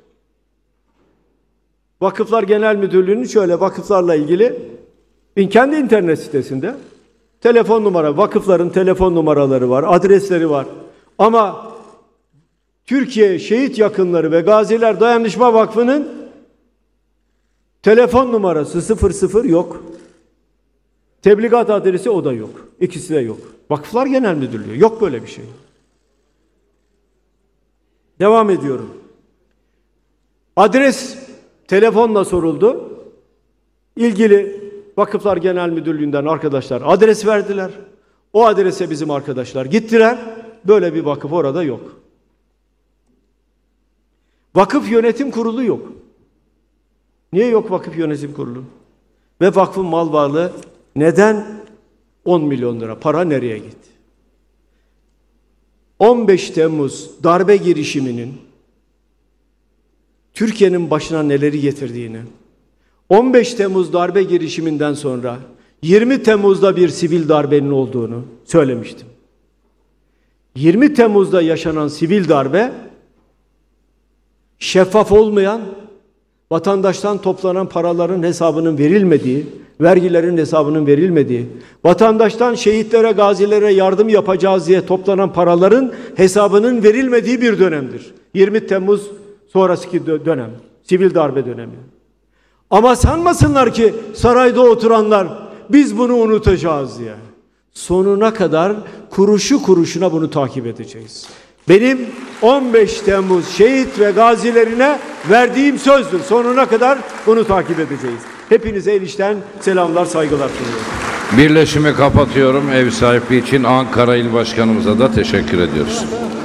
Vakıflar Genel Müdürlüğü'nün şöyle vakıflarla ilgili kendi internet sitesinde telefon numara, vakıfların telefon numaraları var, adresleri var. Ama Türkiye Şehit Yakınları ve Gaziler Dayanışma Vakfı'nın telefon numarası sıfır sıfır yok. Tebligat adresi o da yok. İkisi de yok. Vakıflar Genel Müdürlüğü. Yok böyle bir şey. Devam ediyorum. Adres telefonla soruldu. İlgili Vakıflar Genel Müdürlüğü'nden arkadaşlar adres verdiler. O adrese bizim arkadaşlar gittiler. Böyle bir vakıf orada yok. Vakıf Yönetim Kurulu yok. Niye yok vakıf yönetim kurulu? Ve vakfın mal varlığı neden on milyon lira? Para nereye gitti? on beş Temmuz darbe girişiminin Türkiye'nin başına neleri getirdiğini, on beş Temmuz darbe girişiminden sonra yirmi Temmuz'da bir sivil darbenin olduğunu söylemiştim. yirmi Temmuz'da yaşanan sivil darbe şeffaf olmayan, vatandaştan toplanan paraların hesabının verilmediği, vergilerin hesabının verilmediği, vatandaştan şehitlere, gazilere yardım yapacağız diye toplanan paraların hesabının verilmediği bir dönemdir. yirmi Temmuz sonraki dönem, sivil darbe dönemi. Ama sanmasınlar ki sarayda oturanlar biz bunu unutacağız diye. Sonuna kadar kuruşu kuruşuna bunu takip edeceğiz. Benim on beş Temmuz şehit ve gazilerine verdiğim sözdür. Sonuna kadar bunu takip edeceğiz. Hepinize el içten selamlar, saygılar sunuyorum. Birleşimi kapatıyorum. Ev sahipliği için Ankara İl Başkanımıza da teşekkür ediyoruz.